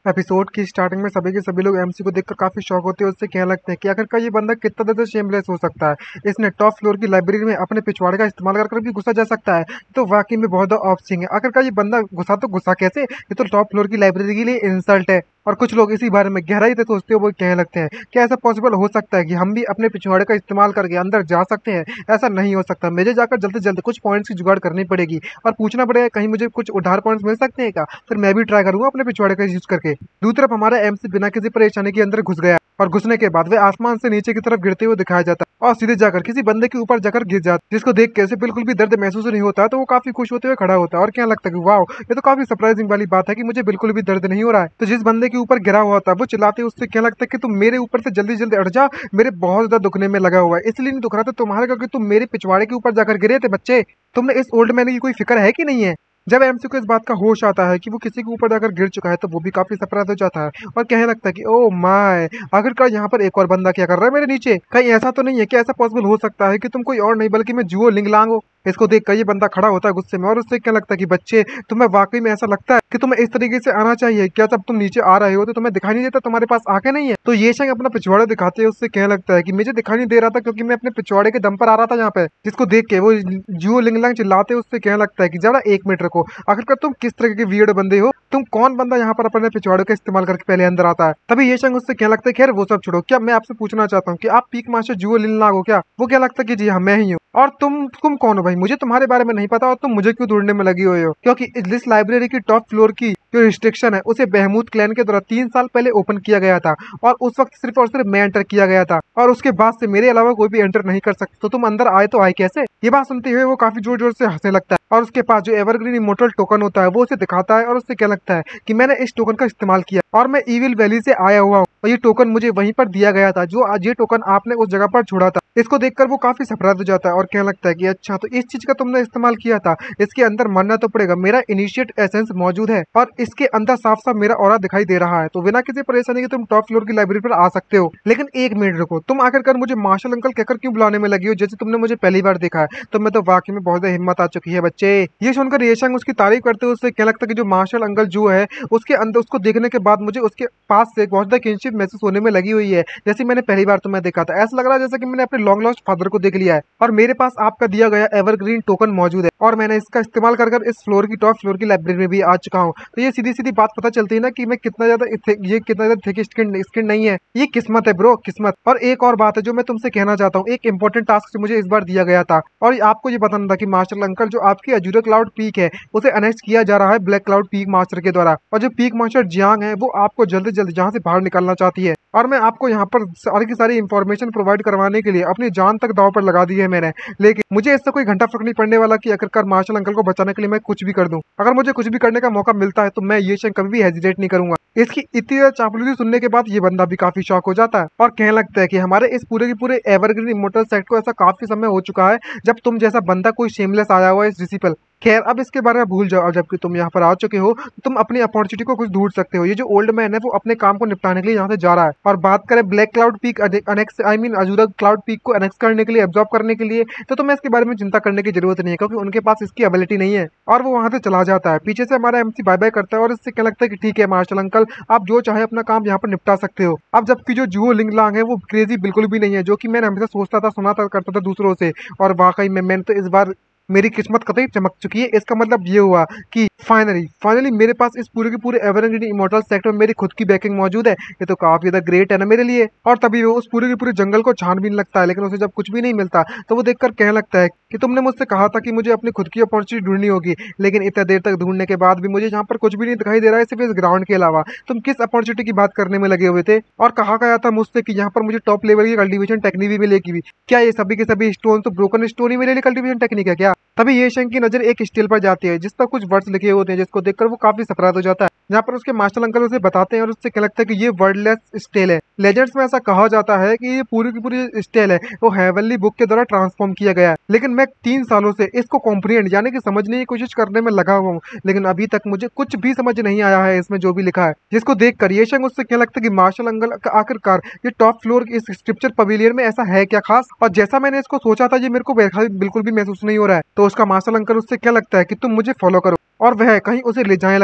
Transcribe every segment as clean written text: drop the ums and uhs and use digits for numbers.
Episode की starting में सभी के सभी लोग एमसी को देखकर काफी शॉक होते हैं। उससे कहने लगते हैं कि आखिरकार ये बंदा कितना ज्यादा शेमलेस हो सकता है। इसने टॉप फ्लोर की लाइब्रेरी में अपने पिछवाड़े का इस्तेमाल कर भी घुसा जा सकता है। तो वाकई में बहुत ज्यादा ऑप्शन है। आखिरकार ये बंदा घुसा तो घुसा कैसे? ये तो टॉप फ्लोर की लाइब्रेरी के लिए इंसल्ट है। और कुछ लोग इसी बारे में गहराई से सोचते हो, वो कहने लगते हैं क्या ऐसा पॉसिबल हो सकता है कि हम भी अपने पिछवाड़े का इस्तेमाल करके अंदर जा सकते हैं? ऐसा नहीं हो सकता। मुझे जाकर जल्द से जल्द कुछ पॉइंट्स की जुगाड़ करनी पड़ेगी और पूछना पड़ेगा कहीं मुझे कुछ उधार पॉइंट्स मिल सकते हैं क्या। फिर मैं भी ट्राई करूंगा अपने पिछवाड़े का यूज करके। दूसरी तरफ हमारा एमसी बिना किसी परेशानी के अंदर घुस गया और घुसने के बाद वे आसमान से नीचे की तरफ गिरते हुए दिखाया जाता है और सीधे जाकर किसी बंदे के ऊपर जाकर गिर जाता है, जिसको देख के उसे बिल्कुल भी दर्द महसूस नहीं होता। तो वो काफी खुश होते हुए खड़ा होता है और क्या लगता है कि वाह, ये तो काफी सरप्राइजिंग वाली बात है कि मुझे बिल्कुल भी दर्द नहीं हो रहा है। तो जिस बंदे के ऊपर गिरा हुआ था वो चिल्लाते उससे क्या लगता है कि तुम मेरे ऊपर से जल्दी जल्दी हट जा, मेरे बहुत ज्यादा दुखने में लगा हुआ है। इसलिए नहीं दुख रहा था तुम्हारे, क्योंकि तुम मेरे पिछवाड़े के ऊपर जाकर गिरे थे। बच्चे, तुमने इस ओल्ड मैन की कोई फिक्र है कि नहीं है? जब एमसी को इस बात का होश आता है कि वो किसी के ऊपर जाकर गिर चुका है तो वो भी काफी सरप्राइज हो जाता है और कहने लगता है कि ओ माय, आखिरकार यहाँ पर एक और बंदा क्या कर रहा है मेरे नीचे? कहीं ऐसा तो नहीं है कि ऐसा पॉसिबल हो सकता है कि तुम कोई और नहीं बल्कि मैं जुओ लिंगलांग हो? इसको देख कर ये बंदा खड़ा होता है गुस्से में और उससे क्या लगता है कि बच्चे, तुम्हें वाकई में ऐसा लगता है कि तुम्हें इस तरीके से आना चाहिए क्या? जब तुम नीचे आ रहे हो तो तुम्हें दिखाई नहीं देता तुम्हारे पास आके नहीं है? तो ये शंख अपना पिछवाड़ा दिखाते हैं उससे कहने लगता है कि मुझे दिखाई नहीं दे रहा था क्योंकि मैं अपने पिछवाड़े के दम पर आ रहा था यहाँ पे। जिसको देख के वो जुओ लिंगलांग चिल्लाते उससे कहने लगता है कि जरा 1 मिनट रुको, आखिरकार तुम किस तरह के वियर्ड बंदे हो? तुम कौन बंदा यहाँ पर अपने पिछवाड़े का इस्तेमाल करके पहले अंदर आता है? तभी ये शंख उससे क्या लगता है, खैर वो सब छोड़ो, क्या मैं आपसे पूछना चाहता हूँ कि आप पीक मास्टर जुओ लिंगलांग हो क्या? वो क्या लगता है कि जी हाँ, मैं ही हूँ। और तुम कौन हो भाई? मुझे तुम्हारे बारे में नहीं पता और तुम मुझे क्यों ढूंढने में लगी हुई हो? क्योंकि इस लाइब्रेरी की टॉप फ्लोर की जो रिस्ट्रिक्शन है उसे बहमूद क्लैन के द्वारा 3 साल पहले ओपन किया गया था और उस वक्त सिर्फ और सिर्फ मैं एंटर किया गया था और उसके बाद से मेरे अलावा कोई भी एंटर नहीं कर सकता। तो तुम अंदर आए तो आए कैसे? ये बात सुनते हुए वो काफी जोर जोर से हंसने लगता है और उसके पास जो एवरग्रीन इमोर्टल टोकन होता है वो उसे दिखाता है और उससे क्या लगता है कि मैंने इस टोकन का इस्तेमाल किया और मैं इविल वैली से आया हुआ हूँ और ये टोकन मुझे वहीं पर दिया गया था जो आज ये टोकन आपने उस जगह पर छोड़ा था। इसको देखकर वो काफी सरप्राइज हो जाता है और कहने लगता है कि अच्छा, तो इस चीज का तुमने इस्तेमाल किया था, इसके अंदर मानना तो पड़ेगा मेरा इनिशिएट एसेंस मौजूद है और इसके अंदर साफ साफ मेरा ऑरा दिखाई दे रहा है। तो बिना किसी परेशानी के तुम टॉप फ्लोर की लाइब्रेरी पर आ सकते हो। लेकिन 1 मिनट रुको, तुम आखिरकार मुझे मार्शल अंकल कहकर क्यों बुलाने में लगी हो जैसे तुमने मुझे पहली बार देखा है? तो मैं तो वाकई में बहुत ज्यादा हिम्मत आ चुकी है बच्चे। ये सुनकर येशंग उसकी तारीफ करते हुए उससे क्या लगता है कि जो मार्शल अंकल जो है उसके अंदर, उसको देखने के बाद मुझे उसके पास से बहुत ज्यादा किनशिप महसूस होने में लगी हुई है जैसे मैंने पहली बार तुम्हें देखा था। ऐसा लग रहा है जैसे कि मैंने अपने लॉन्ग लॉस्ट फादर को देख लिया है और मेरे पास आपका दिया गया एवरग्रीन टोकन मौजूद है और मैंने इसका इस्तेमाल कर इस फ्लोर की टॉप फ्लोर की लाइब्रेरी में भी आ चुका हूँ। तो ये सीधी सीधी बात पता चलती है ना कि मैं कितना ज्यादा ये कितना ज्यादा थिक स्किन नहीं है। ये किस्मत है ब्रो, किस्मत। और एक और बात है जो मैं तुमसे कहना चाहता हूँ, एक इंपॉर्टेंट टास्क मुझे इस बार दिया गया था और आपको ये बताना था कि मास्टर अंकल जो आपकी अजूरा क्लाउड पीक है उसे अनेक्स किया जा रहा है ब्लैक क्लाउड पीक मास्टर के द्वारा और जो पीक मास्टर जियांग है वो आपको जल्दी जल्दी यहाँ से बाहर निकालना चाहती है और मैं आपको यहाँ पर सारी की सारी इंफॉर्मेशन प्रोवाइड करवाने के लिए अपनी जान तक दांव पर लगा दी है मैंने। लेकिन मुझे इससे कोई घंटा फर्क नहीं पड़ने वाला कि आखिरकार मार्शल अंकल को बचाने के लिए मैं कुछ भी कर दूं। अगर मुझे कुछ भी करने का मौका मिलता है तो मैं ये शंख कभी भी हेजिटेट नहीं करूंगा। इसकी इतनी ज्यादा चापलूसी सुनने के बाद ये बंदा भी काफी शॉक हो जाता है और कहने लगता है कि हमारे इस पूरे के पूरे एवरग्रीन इमोर्टल सेट को ऐसा काफी समय हो चुका है जब तुम जैसा बंदा कोई शेमलेस आया हुआ है इस डिसिपल। खैर अब इसके बारे में भूल जाओ, जबकि तुम यहाँ पर आ चुके हो तो तुम अपनी अपॉर्चुनिटी को कुछ ढूंढ सकते हो। ये जो ओल्ड मैन है वो अपने काम को निपटाने के लिए यहाँ से जा रहा है और बात करें Black cloud Peak annex I mean Azure cloud peak को अनेक्स करने के लिए, एब्जॉर्ब करने के लिए, तो तुम्हें इसके बारे में चिंता करने की जरूरत नहीं है क्योंकि उनके पास इसकी एबिलिटी नहीं है और वो वहां से चला जाता है। पीछे से हमारा एमसी बाय बाय करता है और इससे क्या लगता है कि ठीक है मार्शल अंकल, आप जो चाहे अपना काम यहाँ पर निपटा सकते हो। अब जबकि जो जुओ लिंगलांग है वो क्रेजी बिल्कुल भी नहीं है, जो कि मैंने हमेशा सोचता था, सुना था, करता था दूसरों से, और वाकई में मैंने तो इस बार मेरी किस्मत कतई चमक चुकी है। इसका मतलब ये हुआ कि फाइनली मेरे पास इस पूरे के पूरे एवरग्रीन इमोर्टल सेक्टर में मेरी खुद की बैकिंग मौजूद है। ये तो काफी ज्यादा ग्रेट है ना मेरे लिए। और तभी वो उस पूरे के पूरे जंगल को छानबीन लगता है, लेकिन उसे जब कुछ भी नहीं मिलता तो वो देखकर कहने लगता है कि तुमने मुझसे कहा था कि मुझे अपनी खुद की अपॉर्चुनिटी ढूंढनी होगी, लेकिन इतना देर तक ढूंढने के बाद भी मुझे यहाँ पर कुछ भी नहीं दिखाई दे रहा है सिर्फ इस ग्राउंड के अलावा। तुम किस अपॉर्चुनिटी की बात करने में लगे हुए थे? और कहा गया था मुझसे कि यहाँ पर मुझे टॉप लेवल की कल्टीवेशन टेक्निक भी मिलेगी। क्या ये सभी के सभी स्टोन तो ब्रोकन स्टोन ही मेरे लिए कल्टीवेशन टेक्निक है क्या? तभी ये शंख की नजर एक स्टील पर जाती है जिस पर कुछ वर्ड्स लिखे होते हैं, जिसको देखकर वो काफी सरप्राइज हो जाता है। जहाँ पर उसके मास्टर अंकल उसे बताते हैं और उससे क्या लगता है कि ये वर्डलेस स्टेल है। लेजेंड्स में ऐसा कहा जाता है कि ये पूरी की पूरी स्टेल है वो हेवनली बुक के द्वारा ट्रांसफॉर्म किया गया है, लेकिन मैं 3 सालों से इसको कॉम्प्रिहेंड यानी कि समझने की कोशिश करने में लगा हुआ हूँ, लेकिन अभी तक मुझे कुछ भी समझ नहीं आया है इसमें जो भी लिखा है। जिसको देखकर ये शंख उससे क्या लगता है कि मार्शल अंकल आखिरकार ये टॉप फ्लोर इस स्क्रिप्चर पवेलियन में ऐसा है क्या खास, और जैसा मैंने इसको सोचा था ये मेरे को बिल्कुल भी महसूस नहीं हो रहा है। तो उसका मार्शल अंकल उससे क्या लगता है कि तुम मुझे फॉलो करो और वह कहीं उसे ले जाने लगता है।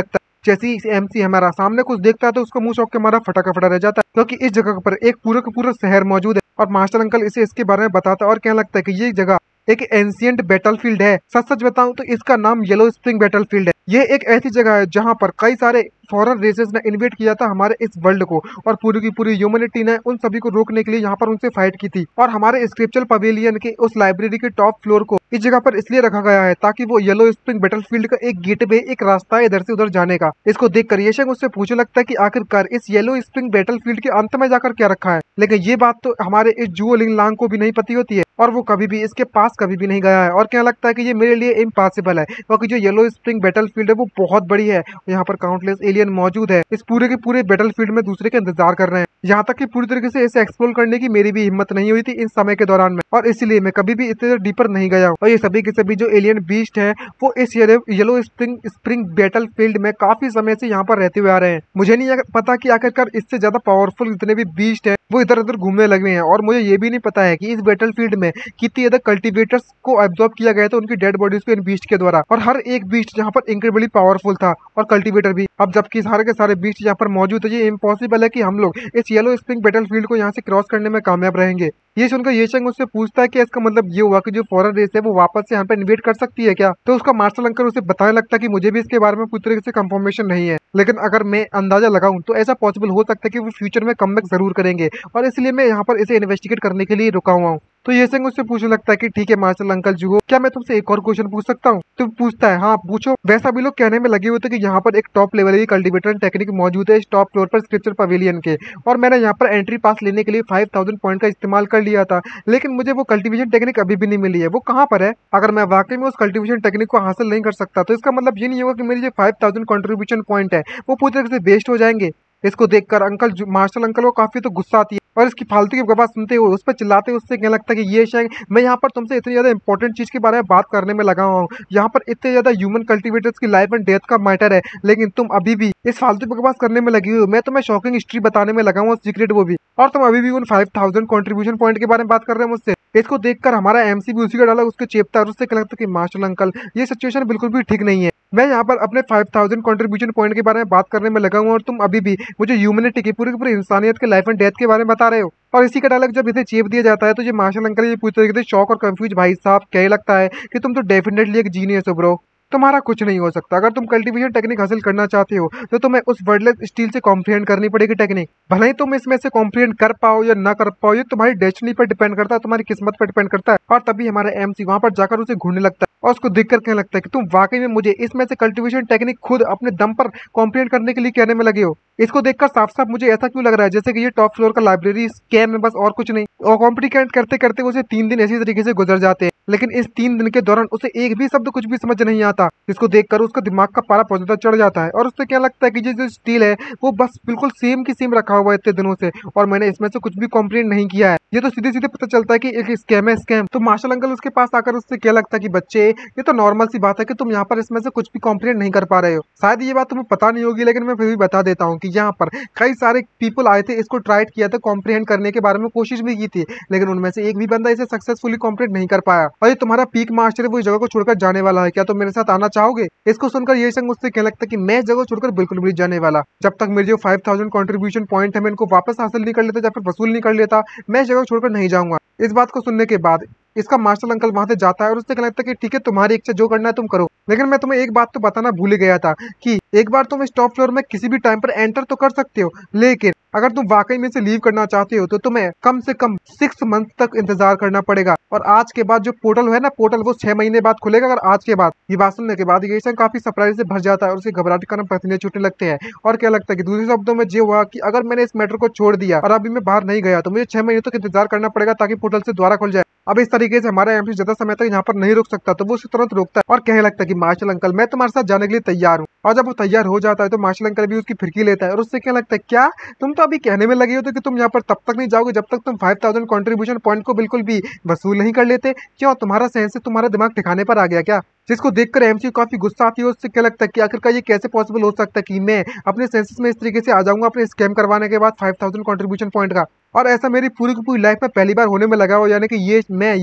जैसे ही एमसी हमारा सामने कुछ देखता है तो उसका मुंह चौंक के हमारा फटा का फटा रह जाता है, क्योंकि इस जगह पर एक पूरा का पूरा शहर मौजूद है और मास्टर अंकल इसे इसके बारे में बताता है और कहने लगता है कि ये जगह एक एंशियंट बैटलफील्ड है। सच सच बताऊं तो इसका नाम येलो स्प्रिंग बैटलफील्ड है। ये एक ऐसी जगह है जहां पर कई सारे फॉरेन रेसेस ने इन्वेट किया था हमारे इस वर्ल्ड को, और पूरी की पूरी ह्यूमैनिटी ने उन सभी को रोकने के लिए यहाँ पर उनसे फाइट की थी। और हमारे स्क्रिप्चुरल पवेलियन के उस लाइब्रेरी के टॉप फ्लोर को इस जगह पर इसलिए रखा गया है ताकि वो येलो स्प्रिंग बैटलफील्ड का एक गेटवे, एक रास्ता है इधर से उधर जाने का। इसको देखकर येशंग उससे पूछने लगता है कि आखिरकार इस येलो स्प्रिंग बैटलफील्ड के अंत में जाकर क्या रखा है। लेकिन ये बात तो हमारे इस जुओ लिंगलांग को भी नहीं पता होती है और वो कभी भी इसके पास कभी भी नहीं गया है, और क्या लगता है कि ये मेरे लिए इम्पॉसिबल है, क्योंकि जो येलो स्प्रिंग बैटलफील्ड है वो बहुत बड़ी है। यहाँ पर काउंटलेस एलियन मौजूद है, इस पूरे के पूरे बैटलफील्ड में दूसरे के इंतजार कर रहे हैं। यहाँ तक कि पूरी तरीके से इसे एक्सप्लोर करने की मेरी भी हिम्मत नहीं हुई थी इस समय के दौरान में, और इसलिए मैं कभी भी इतने डीपर नहीं गया हूँ। और ये सभी के सभी जो एलियन बीस्ट है वो इस येलो स्प्रिंग बैटलफील्ड में काफी समय से यहाँ पर रहते हुए आ रहे हैं। मुझे नहीं पता कि आखिरकार इससे ज्यादा पावरफुल जितने भी बीस्ट है वो इधर उधर घूमने लगे हैं, और मुझे ये भी नहीं पता है कि इस बैटलफील्ड में कितनी ज्यादा कल्टीवेटर्स को एब्जॉर्ब किया गया था उनकी डेड बॉडीज को इन बीस्ट के द्वारा, और हर एक बीस्ट जहाँ पर इंक्रेडिबली पावरफुल था और कल्टीवेटर भी। अब जबकि सारे के सारे बीस्ट यहाँ पर मौजूद है, ये इम्पॉसिबल है कि हम लोग इस येलो स्प्रिंग बैटलफील्ड को यहाँ से क्रॉस करने में कामयाब रहेंगे। ये सुनकर येशंग उससे पूछता है कि इसका मतलब ये हुआ कि जो फॉरेन रेस है वो वापस से यहाँ पर इन्वेट कर सकती है क्या। तो उसका मार्शल अंकल उसे बताने लगता है कि मुझे भी इसके बारे में पूरी तरीके से कंफर्मेशन नहीं है, लेकिन अगर मैं अंदाजा लगाऊं तो ऐसा पॉसिबल हो सकता है कि वो फ्यूचर में कमबैक जरूर करेंगे, और इसलिए मैं यहाँ पर इसे इन्वेस्टिगेट करने के लिए रुका हुआ हूँ। तो येशंग उससे पूछने लगता है कि ठीक है मार्शल अंकल जुहो, क्या मैं तुमसे एक और क्वेश्चन पूछ सकता हूँ। तो पूछता है हाँ पूछो। वैसा भी लोग कहने में लगे हुए थे कि यहाँ पर एक टॉप लेवल की कल्टीवेटर टेक्निक मौजूद है इस टॉप फ्लोर पर स्क्रिप्चर पवेलियन के, और मैंने यहाँ पर एंट्री पास लेने के लिए 5000 पॉइंट का इस्तेमाल कर लिया था, लेकिन मुझे वो कल्टीवेशन टेक्निक अभी भी नहीं मिली है। वो कहाँ पर है? अगर मैं वाकई में उस कल्टीवेशन टेक्निक को हासिल नहीं कर सकता तो इसका मतलब ये नहीं होगा कि मेरी जो 5000 कंट्रीब्यूशन पॉइंट है वो पूरी तरह से वेस्ट हो जाएंगे। इसको देखकर मार्शल अंकल को काफी तो गुस्सा आती है, और इसकी फालतू की बकवास सुनते हुए उस पर चिल्लाते हुए उससे क्या लगता है कि ये शायद मैं यहाँ पर तुमसे इतनी ज्यादा इंपॉर्टेंट चीज के बारे में बात करने में लगा हुआ हूँ। यहाँ पर इतने ज्यादा ह्यूमन कल्टीवेटर्स की लाइफ एंड डेथ का मैटर है, लेकिन तुम अभी भी इस फालतू बकवास करने में लगी हुई हो। मैं तुम्हें शॉकिंग हिस्ट्री बताने में लगा हूँ, सीक्रेट वो भी, और तुम अभी भी उन 5000 कंट्रीब्यूशन पॉइंट के बारे में बात कर रहे हो मुझसे। इसको देखकर हमारा एमसी भी उसी का डाला उसके चेपता, और उससे क्या लगता है कि मार्शल अंकल ये सिचुएशन बिल्कुल भी ठीक नहीं है। मैं यहाँ पर अपने 5000 कंट्रीब्यूशन पॉइंट के बारे में बात करने में लगा हूँ, और तुम अभी भी मुझे ह्यूमैनिटी की पूरी इंसानियत के लाइफ एंड डेथ के बारे में बता रहे हो। और इसी का डायलॉग जब इसे चेप दिया जाता है तो ये मार्शल अंकल ये पूरी तरीके से शॉक और कंफ्यूज, भाई साहब क्या लगता है कि तुम तो डेफिनेटली एक जीनियस हो ब्रो, तुम्हारा कुछ नहीं हो सकता। अगर तुम कल्टीवेशन टेक्निक हासिल करना चाहते हो तो तुम्हें उस वर्डलेस स्टील से कॉम्प्रिहेंड करनी पड़ेगी टेक्निक। भले ही तुम इसमें से कॉम्प्रिहेंड कर पाओ या ना कर पाओ, ये तुम्हारी डेस्टिनी पर डिपेंड करता है, तुम्हारी किस्मत पर डिपेंड करता है। और तभी हमारा एमसी वहां पर जाकर उसे घूरने लगता है और उसको देखकर कहने लगता है कि तुम वाकई में मुझे इसमें से कल्टीवेशन टेक्निक खुद अपने दम पर कॉम्प्रिहेंड करने के लिए कहने में लगे हो। इसको देखकर साफ साफ मुझे ऐसा क्यों लग रहा है जैसे कि ये टॉप फ्लोर का लाइब्रेरी स्कैम है, बस और कुछ नहीं। और कॉम्प्रिहेंड करते करते उसे 3 दिन ऐसी तरीके से गुजर जाते हैं, लेकिन इस 3 दिन के दौरान उसे एक भी शब्द कुछ भी समझ नहीं आता, जिसको देखकर उसका दिमाग का पारा बहुत ज्यादा चढ़ जाता है। और उससे क्या लगता है कि ये जो स्टील है वो बस बिल्कुल सेम की सेम रखा हुआ है इतने दिनों से, और मैंने इसमें से कुछ भी कॉम्प्रिहेंड नहीं किया है। ये तो सीधे सीधे पता चलता है कि एक स्कैम है, स्कैम। तो मार्शल अंकल उसके पास आकर उससे क्या लगता है कि बच्चे ये तो नॉर्मल सी बात है कि तुम यहाँ पर इसमें से कुछ भी कॉम्प्रिहेंड नहीं कर पा रहे हो। शायद ये बात तुम्हें पता नहीं होगी, लेकिन मैं फिर भी बता देता हूँ कि यहाँ पर कई सारे पीपल आए थे, इसको ट्राई किया था, कॉम्प्रिहेंड करने के बारे में कोशिश भी की थी, लेकिन उनमें से एक भी बंदा इसे सक्सेसफुली कॉम्प्रिहेंड नहीं कर पाया। और ये तुम्हारा पीक मास्टर है वो इस जगह को छोड़कर जाने वाला है, क्या तुम मेरे साथ आना चाहोगे? इसको सुनकर ये संग मुझसे क्या लगता है कि मैं जगह छोड़कर बिल्कुल भी जाने वाला, जब तक मेरे जो 5000 कंट्रीब्यूशन पॉइंट है मैं इनको वापस हासिल नहीं कर लेता या फिर वसूल नहीं कर लेता, मैं जगह छोड़कर नहीं जाऊंगा। इस बात को सुनने के बाद इसका मार्शल अंकल वहां से जाता है और उससे क्या लगता है कि ठीक है तुम्हारी इच्छा, जो करना है तुम करो, लेकिन मैं तुम्हें एक बात तो बताना भूल ही गया था कि एक बार तुम इस टॉप फ्लोर में किसी भी टाइम पर एंटर तो कर सकते हो, लेकिन अगर तुम वाकई में से लीव करना चाहते हो तो तुम्हें कम से कम 6 मंथ तक इंतजार करना पड़ेगा। और आज के बाद जो पोर्टल है ना, पोर्टल वो 6 महीने बाद खुलेगा। अगर आज के बाद ये बात सुनने के बाद ये काफी सरप्राइज से भर जाता है और उसे घबराहट का पसीने छूटने लगते हैं। और क्या लगता है कि दूसरे शब्दों में ये हुआ कि अगर मैंने इस मैटर को छोड़ दिया और अभी मैं बाहर नहीं गया तो मुझे 6 महीने तक इंतजार करना पड़ेगा ताकि पोर्टल से द्वारा खुल जाए। अब इस तरीके से हमारा एमसी ज्यादा समय तक यहाँ पर नहीं रुक सकता, तो वो उसे तुरंत रोकता है और कहने लगता है कि मार्शल अंकल मैं तुम्हारे साथ जाने के लिए तैयार हूँ। और जब वो तैयार हो जाता है तो मार्शल अंकल भी उसकी फिरकी लेता है और उससे क्या लगता है, क्या तुम तो अभी कहने में लगे हो तो कि तुम यहाँ पर तब तक नहीं जाओगे जब तक तुम 5000 कंट्रीब्यूशन पॉइंट को बिल्कुल भी वसूल नहीं कर लेते। क्यों, तुम्हारा सेंस से तुम्हारा दिमाग ठिकाने पर आ गया क्या? जिसको देखकर एमसी काफी गुस्सा आती है। उससे क्या लगता है कि आखिरकार ये कैसे पॉसिबल हो सकता है कि मैं अपने सेंसेस में इस तरीके से आ जाऊंगा अपने स्कैम करवाने के बाद 5000 कंट्रीब्यूशन पॉइंट का, और ऐसा मेरी पूरी की पूरी लाइफ में पहली बार होने में लगा हो, यानी कि ये मैं ये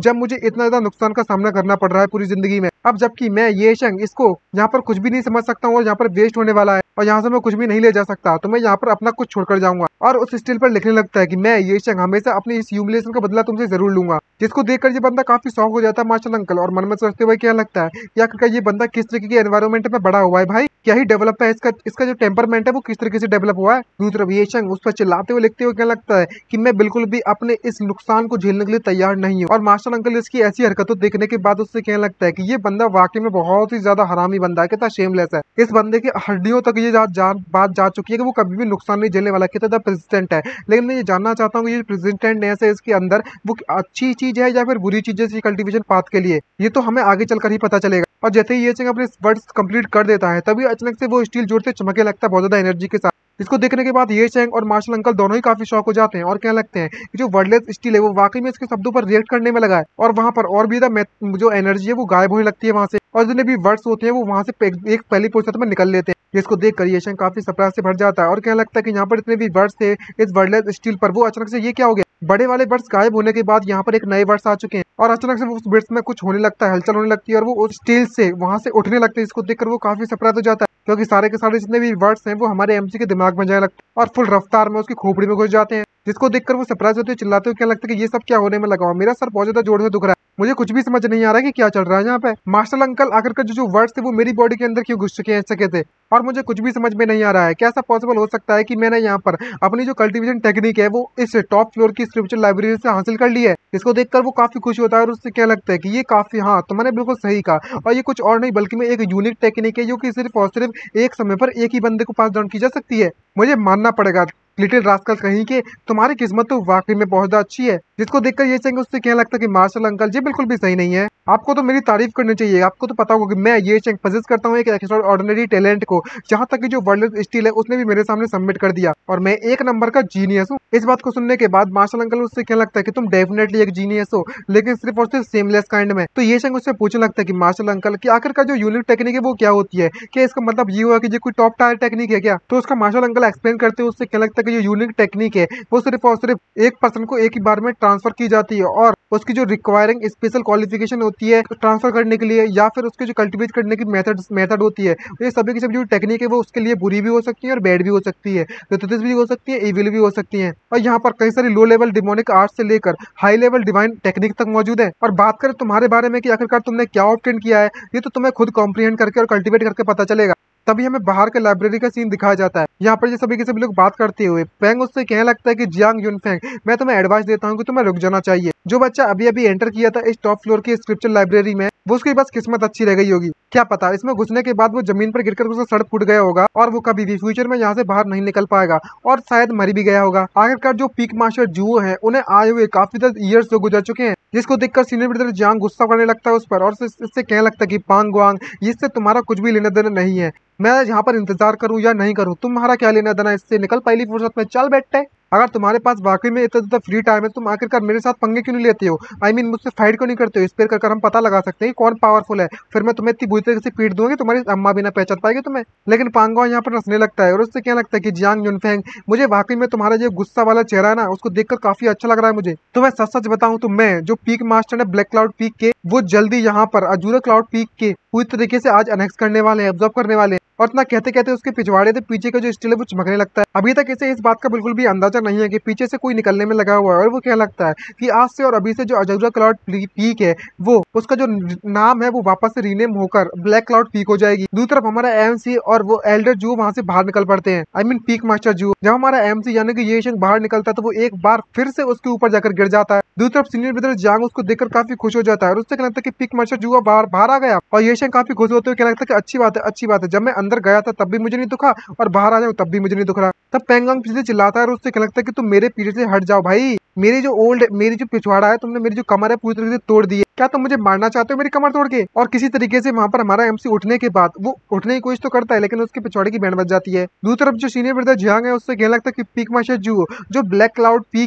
जब मुझे इतना ज्यादा नुकसान का सामना करना पड़ रहा है पूरी जिंदगी में। अब जबकि मैं ये शंग इसको यहाँ पर कुछ भी नहीं समझ सकता हूँ और यहाँ पर वेस्ट होने वाला है और यहाँ से मैं कुछ भी नहीं ले जा सकता, तो मैं यहाँ पर अपना कुछ छोड़कर जाऊंगा और उस स्टील पर लिखने लगता है कि मैं ये शंग हमेशा अपनी इस ह्यूमिलेशन का बदला तुमसे जरूर लूंगा। जिसको देखकर ये बंदा काफी शौक हो जाता है मार्शल अंकल, और मन में सोचते हुए क्या लगता है कि आखिरकार ये बंदा किस तरीके के एनवायरमेंट में बड़ा हुआ है भाई, क्या ही डेवलप है इसका जो टेम्परमेंट है वो किस तरीके से डेवलप हुआ है। दूसरी तरफ ये शंग उस पर चिल्लाते हुए लिखते हुए क्या लगता है कि मैं बिल्कुल भी अपने इस नुकसान को झेलने के लिए तैयार नहीं हूँ। और मार्शल अंकल इसकी ऐसी हरकतों देखने के बाद उससे कहने लगता है कि ये बंदा वाकई में बहुत ही ज्यादा हरामी बंदा है, कितना शेमलेस है। इस बंदे की हड्डियों तक ये बात जा चुकी है कि वो कभी भी नुकसान नहीं झेलने वाला, कितना प्रेसिडेंट है। लेकिन मैं ये जानना चाहता हूँ कि ये प्रेसिडेंटनेस है इसके अंदर वो अच्छी चीज है या फिर बुरी चीज है कल्टीवेशन पाथ के लिए, ये तो हमें आगे चलकर ही पता चलेगा। और जैसे ही ये चंग अपने वर्ड्स कंप्लीट कर देता है तभी अचानक से वो स्टील जोर से चमकने लगता है बहुत ज्यादा एनर्जी के साथ। इसको देखने के बाद ये चैंग और मार्शल अंकल दोनों ही काफी शौक हो जाते हैं और कहने लगते हैं कि जो वर्डलेस स्टील है वो वाकई में इसके शब्दों पर रिएक्ट करने में लगा है और वहां पर और भी जो एनर्जी है वो गायब होने लगती है वहां से, और जितने भी वर्ड्स होते हैं वो वहां से एक पहली पोजीशन में निकल लेते हैं। जिसको देख कर ये चैंग काफी सरप्राइज से भर जाता है और कहने लगता है कि यहाँ पर इतने भी वर्ड्स थे इस वर्डलेस स्टील पर, वो अचानक से ये क्या हो गया। बड़े वाले वर्ड्स गायब होने के बाद यहाँ पर एक नए वर्ड्स आ चुके हैं और अचानक से उस वर्ड्स में कुछ होने लगता है, हलचल होने लगती है और वो उस स्टील से वहां से उठने लगते हैं। इसको देखकर वो काफी सरप्राइज हो जाता है क्योंकि सारे के सारे जितने भी वर्ड्स हैं वो हमारे एमसी के दिमाग में जाने लगते हैं और फुल रफ्तार में उसकी खोपड़ी में घुस जाते हैं। जिसको देखकर वो सरप्राइज होते हुए चिल्लाते हुए क्या लगता है कि ये सब क्या होने में लगा हुआ, मेरा सर बहुत ज्यादा जोर से दुख रहा है, मुझे कुछ भी समझ नहीं आ रहा है कि क्या चल रहा है यहाँ पे। मार्शल अंकल आखिरकार जो वर्ड्स थे वो मेरी बॉडी के अंदर क्यों घुस चुके हैं सके थे और मुझे कुछ भी समझ में नहीं आ रहा है। क्या ऐसा पॉसिबल हो सकता है कि मैंने यहाँ पर अपनी जो कल्टीवेशन टेक्निक है वो इस टॉप फ्लोर की स्क्रिप्चुरल लाइब्रेरी से हासिल कर ली है। इसको देखकर वो काफी खुश होता है और उससे क्या लगता है कि ये काफी, हाँ तो मैंने बिल्कुल सही कहा, और ये कुछ और नहीं बल्कि मैं एक यूनिक टेक्निक है जो कि सिर्फ और सिर्फ एक समय पर एक ही बंदे को पास डाउन की जा सकती है। मुझे मानना पड़ेगा लिटिल रास्कल कहीं के, तुम्हारी किस्मत तो वाकई में बहुत ज्यादा अच्छी है। जिसको देखकर ये चंग उससे कहने लगता है कि मार्शल अंकल जी बिल्कुल भी सही नहीं है, आपको तो मेरी तारीफ करनी चाहिए। आपको तो पता होगा कि मैं ये चंग पजेस करता हूँ एक एक्स्ट्रा ऑर्डिनरी टैलेंट को, जहाँ तक कि जो वर्ल्ड स्टील है उसने भी मेरे सामने सबमिट कर दिया और मैं एक नंबर का जीनियस हूँ। इस बात को सुनने के बाद मार्शल अंकल उससे कहने लगता है कि तुम डेफिनेटली एक जीनियस हो, लेकिन सिर्फ और सिर्फ सेमलेस काइंड में। तो ये चंग उससे पूछने लगता है कि मार्शल अंकल की आखिरकार जो यूनिक टेक्निक है वो क्या होती है, क्या इसका मतलब ये हुआ कि ये कोई टॉप टायर टेक्निक है क्या। तो उसका मार्शल अंकल एक्सप्लेन करते हुए उससे कहने लगता है कि जो यूनिक टेक्निक है वो सिर्फ और सिर्फ एक पर्सन को एक ही बार में ट्रांसफर की जाती है और उसकी जो रिक्वायरिंग स्पेशल क्वालिफिकेशन होती है ट्रांसफर करने के लिए या फिर उसके जो कल्टीवेट करने की मेथड होती है, ये सभी की सभी जो टेक्निक है वो उसके लिए बुरी भी हो सकती है और बैड भी हो सकती है, रितुतिस भी हो सकती है, इविल भी हो सकती है। और यहाँ पर कई सारी लो लेवल डिमोनिक आर्ट से लेकर हाई लेवल डिवाइन टेक्निक तक मौजूद है। और बात करें तुम्हारे बारे में कि आखिरकार तुमने क्या ऑब्टेन किया है, ये तो तुम्हें खुद कॉम्प्रिहेंड करके और कल्टीवेट करके पता चलेगा। तभी हमें बाहर के लाइब्रेरी का सीन दिखाया जाता है। यहाँ पर ये सभी के सभी लोग बात करते हुए फेंग उससे कहने लगता है कि जियांग यूनफेंग, मैं तुम्हें एडवाइस देता हूँ कि तुम्हें रुक जाना चाहिए। जो बच्चा अभी अभी एंटर किया था इस टॉप फ्लोर की स्क्रिप्चर लाइब्रेरी में, वो उसकी बस किस्मत अच्छी रह गई होगी। क्या पता इसमें घुसने के बाद वो जमीन पर गिरकर उसका सर फूट गया होगा और वो कभी भी फ्यूचर में यहाँ से बाहर नहीं निकल पाएगा और शायद मर भी गया होगा। आखिरकार जो पीक मास्टर जुओ है उन्हें आए हुए काफी ज्यादा ईयर्स जो गुजर चुके हैं। जिसको देखकर सीनियर ब्रदर जियांग गुस्सा करने लगता है उस पर और इससे कहने लगता है कि पांग वांग, इससे तुम्हारा कुछ भी लेना देना नहीं है, मैं यहाँ पर इंतजार करूँ या नहीं करूँ तुम्हारा क्या लेना देना इससे, निकल पहली फुर्सत में चल बैठे। अगर तुम्हारे पास वाकई में इतना ज्यादा फ्री टाइम है तुम आखिरकार मेरे साथ पंगे क्यों नहीं लेते हो, I mean, मुझसे फाइट क्यों नहीं करते हो। इस पर कर हम पता लगा सकते हैं कौन पावरफुल है, फिर मैं तुम्हें इतनी बुरी तरीके से पीट दूंगी तुम्हारी अम्मा भी ना पहचान पाएगी तुम्हें। लेकिन पांगवा यहाँ पर हंसने लगता है और उससे क्या लगता है कि जियांग यूनफेंग, मुझे वाकई में तुम्हारा जो गुस्सा वाला चेहरा है ना उसको देखकर काफी अच्छा लग रहा है मुझे। तो मैं सच सच बताऊं तो मैं जो पीक मास्टर है ब्लैक क्लाउड पीक के, वो जल्दी यहाँ पर अजूरा क्लाउड पीक के पूरी तरीके से आज अनेक्स करने वाले हैं, ऑब्जर्व करने वाले हैं। और इतना कहते कहते उसके पिछवाड़े से पीछे का जो स्टील है वो चमकने लगता है। अभी तक इसे इस बात का बिल्कुल भी अंदाजा नहीं है कि पीछे से कोई निकलने में लगा हुआ है और वो क्या लगता है कि आज से और अभी से जो अजूरा क्लाउड पीक है वो उसका जो नाम है वो वापस से रीनेम होकर ब्लैक क्लाउड पीक हो जाएगी। दूसरी तरफ हमारा एमसी और वो एल्डर जू वहां से बाहर निकल पड़ते हैं, I mean पीक मास्टर जू। जब हमारा एमसी यानी कि ये शंख बाहर निकलता है तो वो एक बार फिर से उसके ऊपर जाकर गिर जाता है। दूसरी तरफ सीनियर ब्रदर जियांग उसको देखकर काफी खुश हो जाता है और उससे क्या लगता है कि पीक मास्टर जू बाहर आ गया और ये शंख काफी खुश होते हुए क्या लगता है कि अच्छी बात है अच्छी बात है, जब मैं अंदर गया था तब भी मुझे नहीं दुखा और बाहर आ जाऊं तब भी मुझे नहीं दुख रहा। तब पेंगोंग पीछे चिल्लाता है और उससे क्या लगता है कि तुम मेरे पीछे से हट जाओ भाई, मेरी जो पिछवाड़ा है तुमने मेरी जो कमर है पूरी तरीके से तोड़ दी है, क्या तुम मुझे मारना चाहते हो मेरी कमर तोड़ के। और किसी तरीके से वहां पर हमारा एमसी उठने के बाद वो उठने की कोशिश तो करता है लेकिन उसके पिछवाड़े की बैंड बज जाती है। दूसरी तरफ जो सीनियर ब्रदर जियांग है उससे कहने लगता है कि पीक मास्टर जू जो ब्लैक क्लाउड पीक है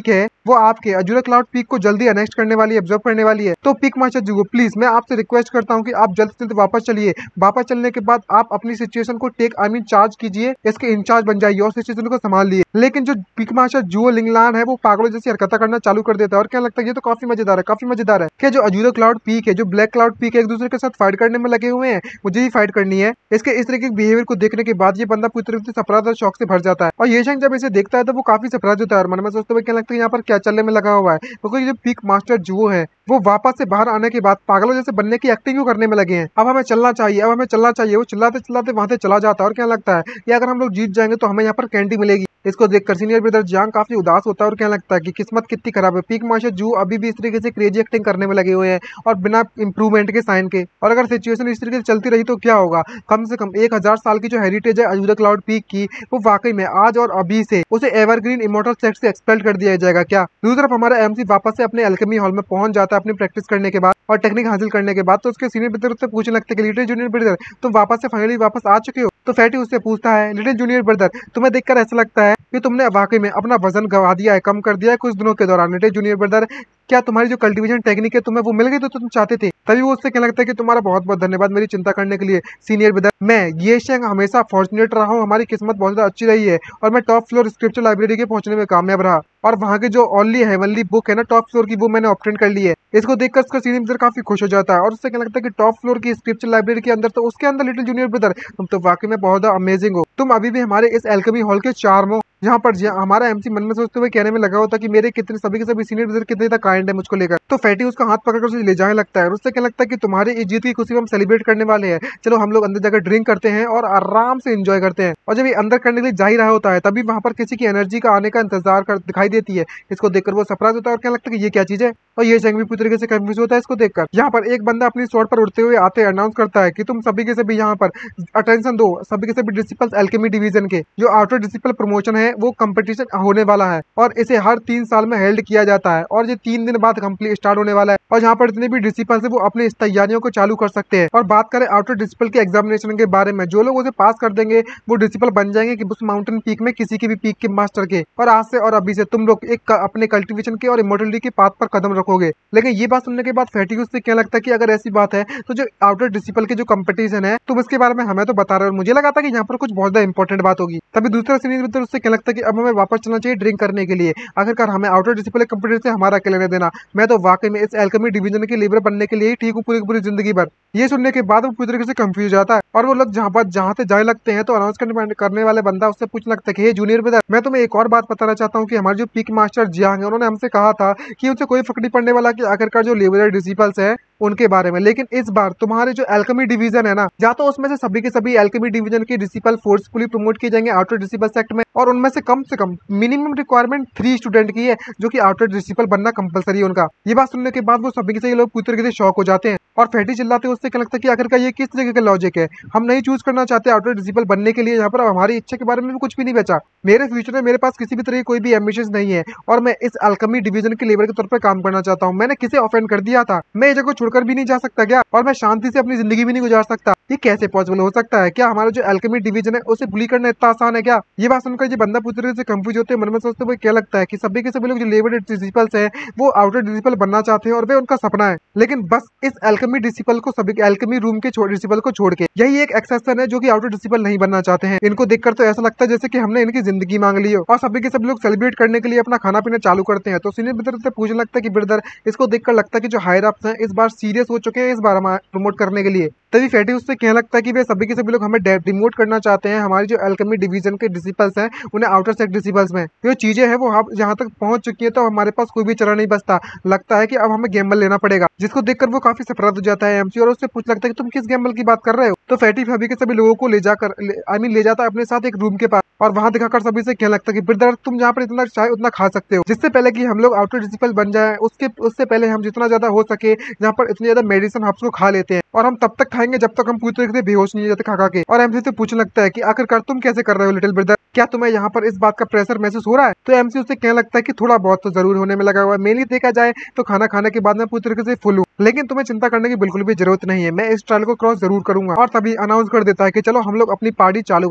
वो आपके अजूरा क्लाउड पीक को जल्दी अनेक्ट करने वाली है, ऑब्जर्व करने वाली है। तो पीक मास्टर जुगो प्लीज मैं आपसे रिक्वेस्ट करता हूँ कि आप जल्द से जल्द वापस चलिए। वापस चलने के बाद आप अपनी सिचुएशन को टेक चार्ज कीजिए, इसके इंचार्ज बन जाइए और सिचुएशन को संभाल लिए। लेकिन जो पीक मास्टर जुओ लिंगलान है वो पागलों जैसी हरकतें करना चालू कर देता है। और क्या लगता है ये तो काफी मजेदार है, काफी मजेदार है। क्या जो अजूरा क्लाउड पीक है, जो ब्लैक क्लाउड पीक है, एक दूसरे के साथ फाइट करने में लगे हुए हैं, मुझे ही फाइट करनी है। इसके इस तरह के बिहेवियर को देखने के बाद ये बंदा पूरी तरह से सरप्राइज और शौक से भर जाता है। और ये शंख जब इसे देखता है तो वो काफी सरप्राइज होता है और मन में सोचते हुए क्या लगता है यहाँ पर क्या चलने में लगा हुआ है, क्योंकि जो पीक मास्टर जुओ है वो वापस से बाहर आने के बाद पागलों जैसे बनने की एक्टिंग क्यों करने में लगे हैं। अब हमें चलना चाहिए, अब हमें चलना चाहिए। वो चिल्लाते चिल्लाते वहां से चला जाता है। और क्या लगता है कि अगर हम लोग जीत जाएंगे तो हमें यहाँ पर कैंडी मिलेगी। इसको देखकर सीनियर ब्रदर जांग काफी उदास होता है और क्या लगता है कि किस्मत कितनी खराब है। पीक मास्टर जू अभी भी इस तरीके से क्रेजी एक्टिंग करने में लगे हुए हैं और बिना इंप्रूवमेंट के साइन के। और अगर सिचुएशन इस तरीके से चलती रही तो क्या होगा। कम से कम 1000 साल की जो हेरिटेज है अजूरा क्लाउड पीक की, वो वाकई में आज और अभी से उसे एवरग्रीन इमोर्टल सेट से एक्सपेल कर दिया जाएगा क्या। दूसरी तरफ हमारा एमसी वापस से अपने अल्केमी हॉल में पहुंच जाता है अपनी प्रैक्टिस करने के बाद और टेक्निक हासिल करने के बाद। तो उसके सीनियर ब्रदर उससे पूछने लगते हैं कि लिटिल जूनियर ब्रदर तुम वापस से फाइनली वापस आ चुके हो। तो फैटी उससे पूछता है लिटिल जूनियर ब्रदर तुम्हें देखकर ऐसा लगता है कि तुमने वाकई में अपना वजन गवा दिया है, कम कर दिया है कुछ दिनों के दौरान। लिटिल जूनियर ब्रदर क्या तुम्हारी जो कल्टीवेशन टेक्निक है तुम्हें वो मिल गई तो तुम चाहते थे। तभी वो उससे कहने लगता है कि तुम्हारा बहुत बहुत धन्यवाद मेरी चिंता करने के लिए सीनियर ब्रदर। मैं ये शेंग हमेशा फॉर्चुनेट रहा हूँ, हमारी किस्मत बहुत ज्यादा अच्छी रही है और मैं टॉप फ्लोर स्क्रिप्चर लाइब्रेरी के पहुंचने में कामयाब रहा और वहाँ की जो ओनली हेवनली बुक है ना टॉप फ्लोर की, वो मैंने ऑब्टेन कर ली है। इसको देखकर उसका सीनियर ब्रदर काफी खुश हो जाता है और उससे क्या लगता है कि टॉप फ्लोर की स्क्रिप्चर लाइब्रेरी के अंदर, तो उसके अंदर लिटिल जूनियर ब्रदर तुम तो वाकई में बहुत अमेजिंग हो। तुम अभी भी हमारे इस एल्केमी हॉल के चार्म हो। यहाँ पर हमारा एमसी मन में सोचते हुए कहने में लगा होता कि मेरे कितने सभी के सभी सीनियर ब्रदर कितने तक काइंड है मुझको लेकर। तो फैटी उसका हाथ पकड़कर उसे ले जाने लगता है और उससे क्या लगता है कि तुम्हारी इस जीत की खुशी में हम सेलिब्रेट करने वाले हैं, चलो हम लोग अंदर जाकर ड्रिंक करते हैं और आराम से एंजॉय करते हैं। और जब ये अंदर करने के लिए जा ही रहा होता है तभी वहां पर किसी की एनर्जी का आने का इंतजार कर दिखाई देती है। इसको देखकर वो सरप्राइज होता है और क्या लगता है कि ये क्या चीज है। और ये चंग भी पूरी तरीके से कंफ्यूज होता है इसको देखकर। यहाँ पर एक बंदा अपनी स्वॉर्ड पर उड़ते हुए आते अनाउंस करता है कि तुम सभी के सभी यहाँ पर अटेंशन दो, सभी के सभी डिसिपल्स एल्केमी डिवीजन के जो आउटर डिसिपल प्रमोशन है वो कंपटीशन होने वाला है और इसे हर 3 साल में हेल्ड किया जाता है और ये 3 दिन बाद कंप्लीट स्टार्ट होने वाला है। और यहाँ पर जितने भी डिसिपल्स है वो अपनी इस तैयारियों को चालू कर सकते हैं। और बात करें आउटर डिसिपल के एग्जामिनेशन के बारे में, जो लोग उसे पास कर देंगे वो डिसिपल बन जाएंगे कि उस माउंटेन पीक में किसी की भी पीक के मास्टर के। और आज से और अभी से तुम लोग एक अपने कल्टिवेशन के और इमोर्टलिटी के पाथ पर कदम रखोगे। लेकिन ये बात सुनने के बाद फैटिग्यूस से क्या लगता है कि अगर ऐसी बात है तो जो आउटर डिसिपल के जो कंपटीशन है तुम इसके बारे में हमें तो बता रहे हो, मुझे लगा था कि यहाँ पर कुछ बहुत ज्यादा इंपॉर्टेंट बात होगी। तभी दूसरा सीनियर उससे क्या लगता है कि अब हमें वापस चलना चाहिए ड्रिंक करने के लिए। आखिरकार हमें आउटर डिसिपल कंपटीशन से हमारा क्या लेना देना। मैं तो वाकई में इस एल्केमी डिवीजन के लीडर बनने के लिए ही ठीक हूँ पूरी पूरी जिंदगी भर। ये सुनने के बाद वो पूरी तरीके से कंफ्यूज जाता है और वो लोग जहाँ से जाने लगते हैं तो अनाउंस करने वाले बंदा उससे पूछने लगता है कि हे जूनियर ब्रदर मैं तुम्हें एक और बात बताना चाहता हूँ कि हमारे जो पीक मास्टर जियांग है उन्होंने हमसे कहा था कि उनसे कोई फर्क नहीं पड़ने वाला कि आखिरकार जो लेवलर डिसिपल्स है उनके बारे में। लेकिन इस बार तुम्हारे जो एल्केमी डिवीजन है ना, या तो उसमें से सभी के सभी एल्केमी डिवीजन के डिसिपल फोर्सफुली प्रमोट किए जाएंगे आउटर डिसिपल सेक्ट में और उनमें से कम मिनिमम रिक्वायरमेंट 3 स्टूडेंट की है जो कि आउटर डिसिपल बनना कंपलसरी है उनका। ये बात सुनने के बाद वो सभी के सभी लोग पूरी तरीके से शॉक हो जाते हैं और फैटी चिल्लाते हैं उससे क्या लगता है कि आखिरकार ये किस तरीके का लॉजिक है। हम नहीं चूज करना चाहते आउटर डिसिपल बनने के लिए, यहाँ पर हमारी इच्छा के बारे में भी कुछ भी नहीं बचा। मेरे फ्यूचर में मेरे पास किसी भी तरह की कोई भी एम्बिशन नहीं है और मैं इस एल्केमी डिवीजन के लेबर के तौर पर काम करना चाहता हूँ। मैंने किसे ऑफेंड कर दिया था, मैं ये जगह छोड़कर भी नहीं जा सकता क्या, और मैं शांति से अपनी जिंदगी भी नहीं गुजार सकता। ये कैसे पॉसिबल हो सकता है? क्या हमारा जो एल्केमी डिवीजन है उसे बुली करना इतना आसान है क्या? ये बात सुनकर ये बंदा पूरी तरह से कंफ्यूज होते हैं, मन में सोचते हुए क्या लगता है कि सभी के सभी लोग जो लेबर डिसिपल्स हैं वो आउटर डिसिपल बनना चाहते हैं और वे उनका सपना है। लेकिन बस इस एल्केमी डिसिपल को सभी एल्केमी रूम के डिसिपल को छोड़ के यही एक एक्सेप्शन है जो कि आउटर डिसिपल नहीं बनना चाहते हैं। इनको देखकर तो ऐसा लगता है जैसे कि हमने इनकी जिंदगी मांग ली हो। और सभी के सभी लोग सेलिब्रेट करने के लिए अपना खाना पीना चालू करते हैं। तो सीनियर ब्रदर से पूछने लगता है कि ब्रदर इसको देखकर लगता है कि जो हायर अप्स हैं इस बार सीरियस हो चुके हैं इस बार हमें प्रमोट करने के लिए। तभी फैटी उससे कहने लगता है कि वे सभी के सभी लोग हमें डिमोट करना चाहते हैं, हमारी जो एल्केमी डिवीजन के डिसिपल्स हैं उन्हें आउटर सेक्ट डिसिपल्स में। जो चीजें हैं वो यहाँ तक पहुंच चुकी है तो हमारे पास कोई भी चारा नहीं बचता। लगता है कि अब हमें गैम्बल लेना पड़ेगा, जिसको देखकर वो काफी सरप्राइज हो जाता है एमसी और उससे पूछ लगता है कि तुम किस गैम्बल की बात कर रहे हो। तो फैटी सभी के सभी लोगों को ले जाता है अपने साथ एक रूम के पास और वहां दिखाकर सभी से कहने लगता है कि ब्रदर तुम जहाँ पर इतना चाहे उतना खा सकते हो, जिससे पहले कि हम लोग आउटर डिसिपल बन जाए उससे पहले हम जितना ज्यादा हो सके यहाँ पर इतनी ज्यादा मेडिसिन हब्स को खा लेते हैं और हम तब तक खाएंगे जब तक हम पूरी तरीके से बेहोश नहीं हो जाते खा के। और एमसी से पूछने लगता है कि आखिरकार तुम कैसे कर रहे हो लिटिल ब्रदर, क्या तुम्हें यहाँ पर इस बात का प्रेशर महसूस हो रहा है? तो एमसी उससे कहने लगता है कि थोड़ा बहुत तो जरूर होने में लगा हुआ है। मेनली देखा जाए तो खाना खाने के बाद मैं पूरी तरीके से फुल हूँ, लेकिन तुम्हें चिंता करने की बिल्कुल भी जरूरत नहीं है, मैं इस ट्रायल को क्रॉस जरूर करूंगा। और तभी अनाउंस कर देता है कि चलो हम लोग अपनी पार्टी चालू करते हैं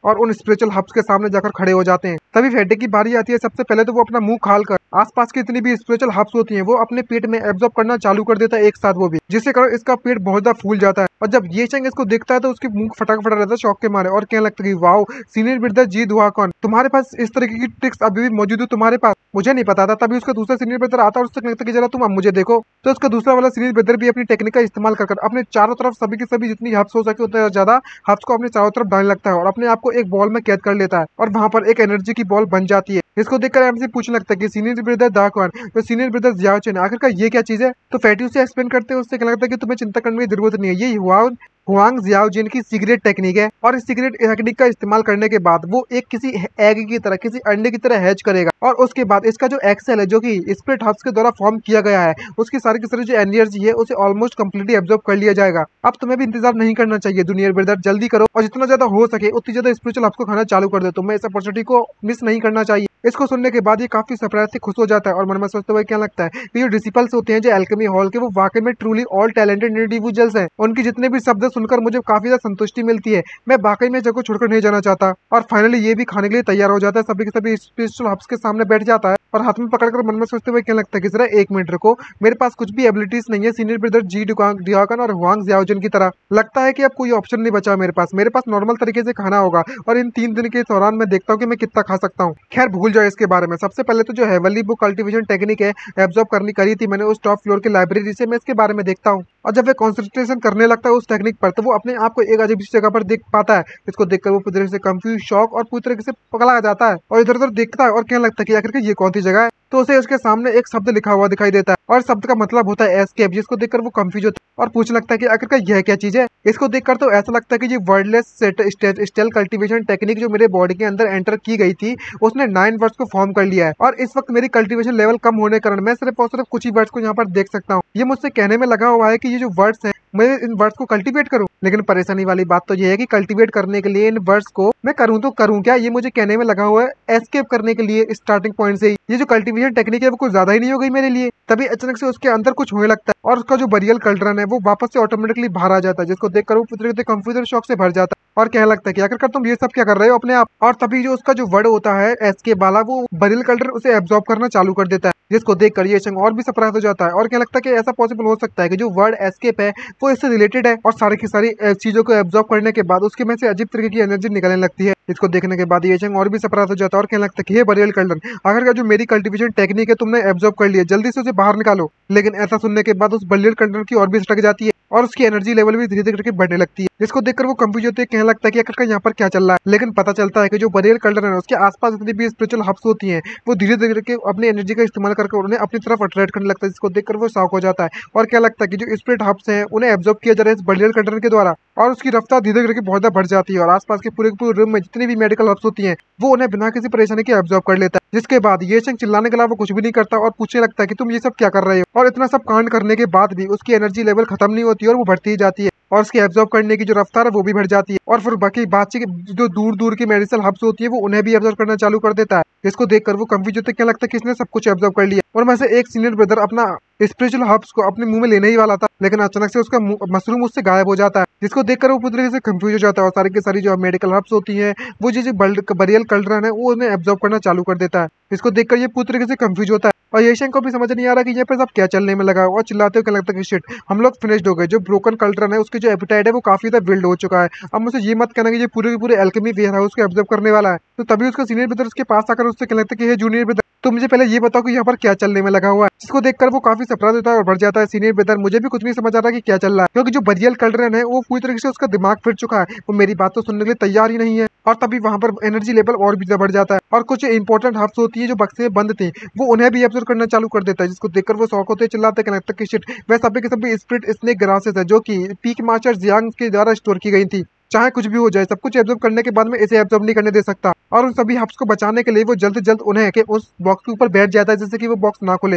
और उन स्पिरिचुअल हब्स के सामने जाकर खड़े हो जाते हैं। तभी फेडे की बारी आती है। सबसे पहले तो वो अपना मुंह खाल कर आसपास की जितनी भी स्पिरिचुअल हब्स होती हैं वो अपने पेट में एब्जॉर्ब करना चालू कर देता है एक साथ, वो भी जिसके कारण इसका पेट बहुत ज्यादा फूल जाता है। और जब ये चंग इसको देखता है तो उसके मुंह फटा फटा रहता है शौक के मारे और कहने लगता है कि वाओ सीनियर ब्रदर जी दुआकॉन, तुम्हारे पास इस तरीके की ट्रिक्स अभी भी मौजूद है तुम्हारे पास, मुझे नहीं पता था। तभी उसका दूसरा सीनियर ब्रदर आता है और उससे कहता है कि जरा तुम अब मुझे देखो। तो उसका दूसरा वाला सीनियर ब्रदर भी अपनी टेक्निक का इस्तेमाल कर अपने चारों तरफ सभी की सभी जितनी हब्स हो सके उतना ज्यादा हब्स को अपने चारों तरफ डालने लगता है और अपने आप को एक बॉल में कैद कर लेता है और वहां पर एक एनर्जी की बॉल बन जाती है। इसको देखकर एमसी पूछने लगता है कि सीनियर ब्रदर दाकवान तो सीनियर ब्रदर जियाओ चेन आखिरकार ये क्या चीज है। तो फैटी से एक्सप्लेन करते हैं, उससे कहने लगता है कि तुम्हें चिंता करने की जरूरत नहीं है, ये हुआंग जियाओ जिन की सीक्रेट टेक्निक है और इस सीक्रेट टेक्निक का इस्तेमाल करने के बाद वो एक किसी एग की तरह किसी अंडे की तरह हैच करेगा और उसके बाद इसका जो एक्सेल है जो कि स्प्लिट हब्स के द्वारा फॉर्म किया गया है उसकी सारी की सारी जो एनर्जी है उसे ऑलमोस्ट कंप्लीटली एब्जॉर्ब कर लिया जाएगा। अब तुम्हें भी इंतजार नहीं करना चाहिए जूनियर ब्रदर, जल्दी करो और जितना ज्यादा हो सके उतनी ज्यादा स्पिरिचुअल हब्स को खाना चालू कर दो, तुम्हें इस अपॉर्चुनिटी को मिस नहीं करना चाहिए। इसको सुनने के बाद ये काफी सरप्राइज से खुश हो जाता है और मन में सोचते हुए क्या लगता है कि जो डिसिपल्स होते हैं जो एल्केमी हॉल के वो वाकई में ट्रूली ऑल टैलेंटेड इंडिविजुअल्स हैं। उनकी जितने भी शब्द सुनकर मुझे काफी ज्यादा संतुष्टि मिलती है। मैं वाकई में जगह छोड़कर नहीं जाना चाहता। और फाइनली ये भी खाने के लिए तैयार हो जाता है, सभी के सभी स्पिरिचुअल हब्स के सामने बैठ जाता है और हाथ में पकड़कर मन में सोचते हुए क्या लगता है कि जरा एक मिनट रुको, मेरे पास कुछ भी एबिलिटीज नहीं है सीनियर ब्रदर जी डियाकन और हुआंग जियाओजिन की तरह। लगता है कि अब कोई ऑप्शन नहीं बचा मेरे पास नॉर्मल तरीके से खाना होगा और इन 3 दिन के दौरान मैं देखता हूँ कि मैं कितना खा सकता हूँ। खैर भूल जाओ इसके बारे में। सबसे पहले तो जो हेवनली बुक कल्टीवेशन टेक्निक है एब्जॉर्ब करनी करी थी मैंने उस टॉप फ्लोर की लाइब्रेरी से, मैं इसके बारे में देखता हूँ। और जब वे कॉन्सेंट्रेशन करने लगता है उस टेक्निक पर तो वो अपने आप को एक अजीब सी जगह पर देख पाता है। इसको देखकर वो पूरी तरीके से कंफ्यूज, शॉक और पूरी तरीके से पगला जाता है और इधर उधर देखता है और कहने लगता है कि आखिर ये कौन सी जगह है। तो उसे उसके सामने एक शब्द लिखा हुआ दिखाई देता है और शब्द का मतलब होता है एस्केप, जिसको देखकर वो कंफ्यूज होता है और पूछने लगता है कि आखिरकार यह क्या चीज है। इसको देखकर तो ऐसा लगता है कि ये वर्डलेस स्टेल कल्टीवेशन टेक्निक जो मेरे बॉडी के अंदर एंटर की गई थी उसने 9 वर्ड्स को फॉर्म कर लिया है और इस वक्त मेरी कल्टीवेशन लेवल कम होने के कारण मैं सिर्फ और सिर्फ कुछ ही वर्ड्स को यहाँ पर देख सकता हूँ। ये मुझसे कहने में लगा हुआ है कि ये जो वर्ड्स हैं मैं इन वर्ड्स को कल्टीवेट करूं, लेकिन परेशानी वाली बात तो ये है कि कल्टीवेट करने के लिए इन वर्ड्स को मैं करूं तो करूं क्या। ये मुझे कहने में लगा हुआ है एस्केप करने के लिए स्टार्टिंग पॉइंट से ही ये जो कल्टीवेशन टेक्निक है वो कुछ ज्यादा ही नहीं हो गई मेरे लिए। तभी अचानक से उसके अंदर कुछ होने लगता है और उसका जो बरियल कल्ड्रन है वो वापस से ऑटोमेटिकली बाहर आ जाता है, जिसको देखकर वो पूरी तरह से कंफ्यूजन शॉक से भर जाता है और कहने लगता है कि आखिरकार तुम ये सब क्या कर रहे हो अपने आप। और तभी जो उसका जो वर्ड होता है एस्केप वाला वो बरियल कल्ड्रन उसे एब्जॉर्ब करना चालू कर देता है, जिसको देखकर ये चंग और भी सरप्राइज हो जाता है और कहने लगता है कि ऐसा पॉसिबल हो सकता है कि जो वर्ड एस्केप है वो इससे रिलेटेड है और सारी की सारी चीजों को एब्जॉर्ब करने के बाद उसके में से अजीब तरीके की एनर्जी निकलने लगती है। इसको देखने के बाद ये चंग और भी सरप्राइज हो जाता है और कहने लगता है कि हे बरियल कल्ड्रन, आखिरकार जो मेरी कल्टीवेशन टेक्निक है तुमने एब्जॉर्ब कर लिया, जल्दी से उसे बाहर निकालो। लेकिन ऐसा सुनने के बाद उस बरियल कल्ड्रन की और भी सटक जाती है और उसकी एनर्जी लेवल भी धीरे धीरे बढ़ने लगती है, जिसको देखकर वो कंफ्यूज होते हैं, कहने लगता है कि आखिरकार यहाँ पर क्या चल रहा है। लेकिन पता चलता है कि जो बरियल कल्ड्रन है उसके आसपास जितनी भी स्पिरिचुअल हब्स होती हैं वो धीरे धीरे के अपनी एनर्जी का इस्तेमाल करके उन्हें अपनी तरफ अट्रैक्ट करने लगता है, जिसको देखकर वो शॉक हो जाता है और क्या लगता है कि जो स्पिरिट हब्स हैं उन्हें एब्जॉर्ब किया जा रहा है इस बरियल कल्ड्रन के द्वारा और उसकी रफ्तार धीरे धीरे बहुत ज्यादा बढ़ जाती है और आसपास के पूरे रूम में जितनी भी मेडिकल हब्स होती हैं वो उन्हें बिना किसी परेशानी के एब्जॉर्ब कर लेता है। जिसके बाद ये चंग चिल्लाने के अलावा कुछ भी नहीं करता और पूछने लगता है कि तुम ये सब क्या कर रहे हो। और इतना सब कांड करने के बाद भी उसकी एनर्जी लेवल खत्म नहीं होती और वो बढ़ती ही जाती है और उसकी एब्जॉर्ब करने की जो रफ्तार है वो भी बढ़ जाती है और फिर बाकी बातचीत जो दूर दूर की मेडिकल हब्स होती है वो उन्हें भी एब्जॉर्ब करना चालू कर देता है। इसको देखकर वो कंफ्यूज होते, क्या लगता है कि इसने सब कुछ एब्जॉर्ब कर लिया और मैं से एक सीनियर ब्रदर अपना स्पिरिचुअल हब्स को अपने मुंह में लेने ही वाला था, लेकिन अचानक से उसका मशरूम उससे गायब हो जाता है, जिसको देखकर वो पूरी तरीके से कंफ्यूज हो जाता है और सारी की सारी जो मेडिकल हब्स होती हैं वो जो बरियल कल्ड्रन है वो उन्हें एब्जॉर्ब करना चालू कर देता है। इसको देखकर ये पूरी तरीके से कंफ्यूज होता है और येशंग को भी समझ नहीं आ रहा कि ये पे सब क्या चलने में लगा और चिल्लाते हुए लगता है कि शिट हम लोग फिनिश्ड हो गए। जो ब्रोकन कल्ड्रन है उसकी जो एपिटाइट है वो काफी ज्यादा बिल्ड हो चुका है। अब मुझे ये मत कहना कि ये पूरे के पूरे एल्केमी वेयर हाउस को एब्जॉर्ब करने वाला है। तो तभी उसका सीनियर ब्रदर उसके पास आकर उससे कहने लगता है कि हे जूनियर ब्रदर तो मुझे पहले ये बताओ कि यहाँ पर क्या चलने में लगा हुआ है। जिसको देखकर वो काफी सरप्राइज होता है और बढ़ जाता है, सीनियर ब्रदर मुझे भी कुछ नहीं समझ आ रहा कि क्या चल रहा है, क्योंकि जो बरियल कल्ड्रन है वो पूरी तरीके से उसका दिमाग फिर चुका है, वो मेरी बात तो सुनने के लिए तैयार ही नहीं है। और तभी वहां पर एनर्जी लेवल और भी बढ़ जाता है और कुछ इंपॉर्टेंट हब्स होती है जो बक्से में बंद थी वो उन्हें भी एब्जॉर्ब करना चालू कर देता है, जिसको देखकर वो शौक होते चिल्लाते कहने लगता है कि शिट वह सभी के सभी स्पिरिट स्नेक ग्रासेस है जो कि पीक मास्टर जियांग के द्वारा स्टोर की गई थी। चाहे कुछ भी हो जाए सब कुछ एब्जॉर्ब करने के बाद में इसे एब्जॉर्ब नहीं करने दे सकता और उन सभी हब्स को बचाने के लिए वो जल्द से जल्द उन्हें के उस बॉक्स के ऊपर बैठ जाता है जिससे कि वो बॉक्स ना खुले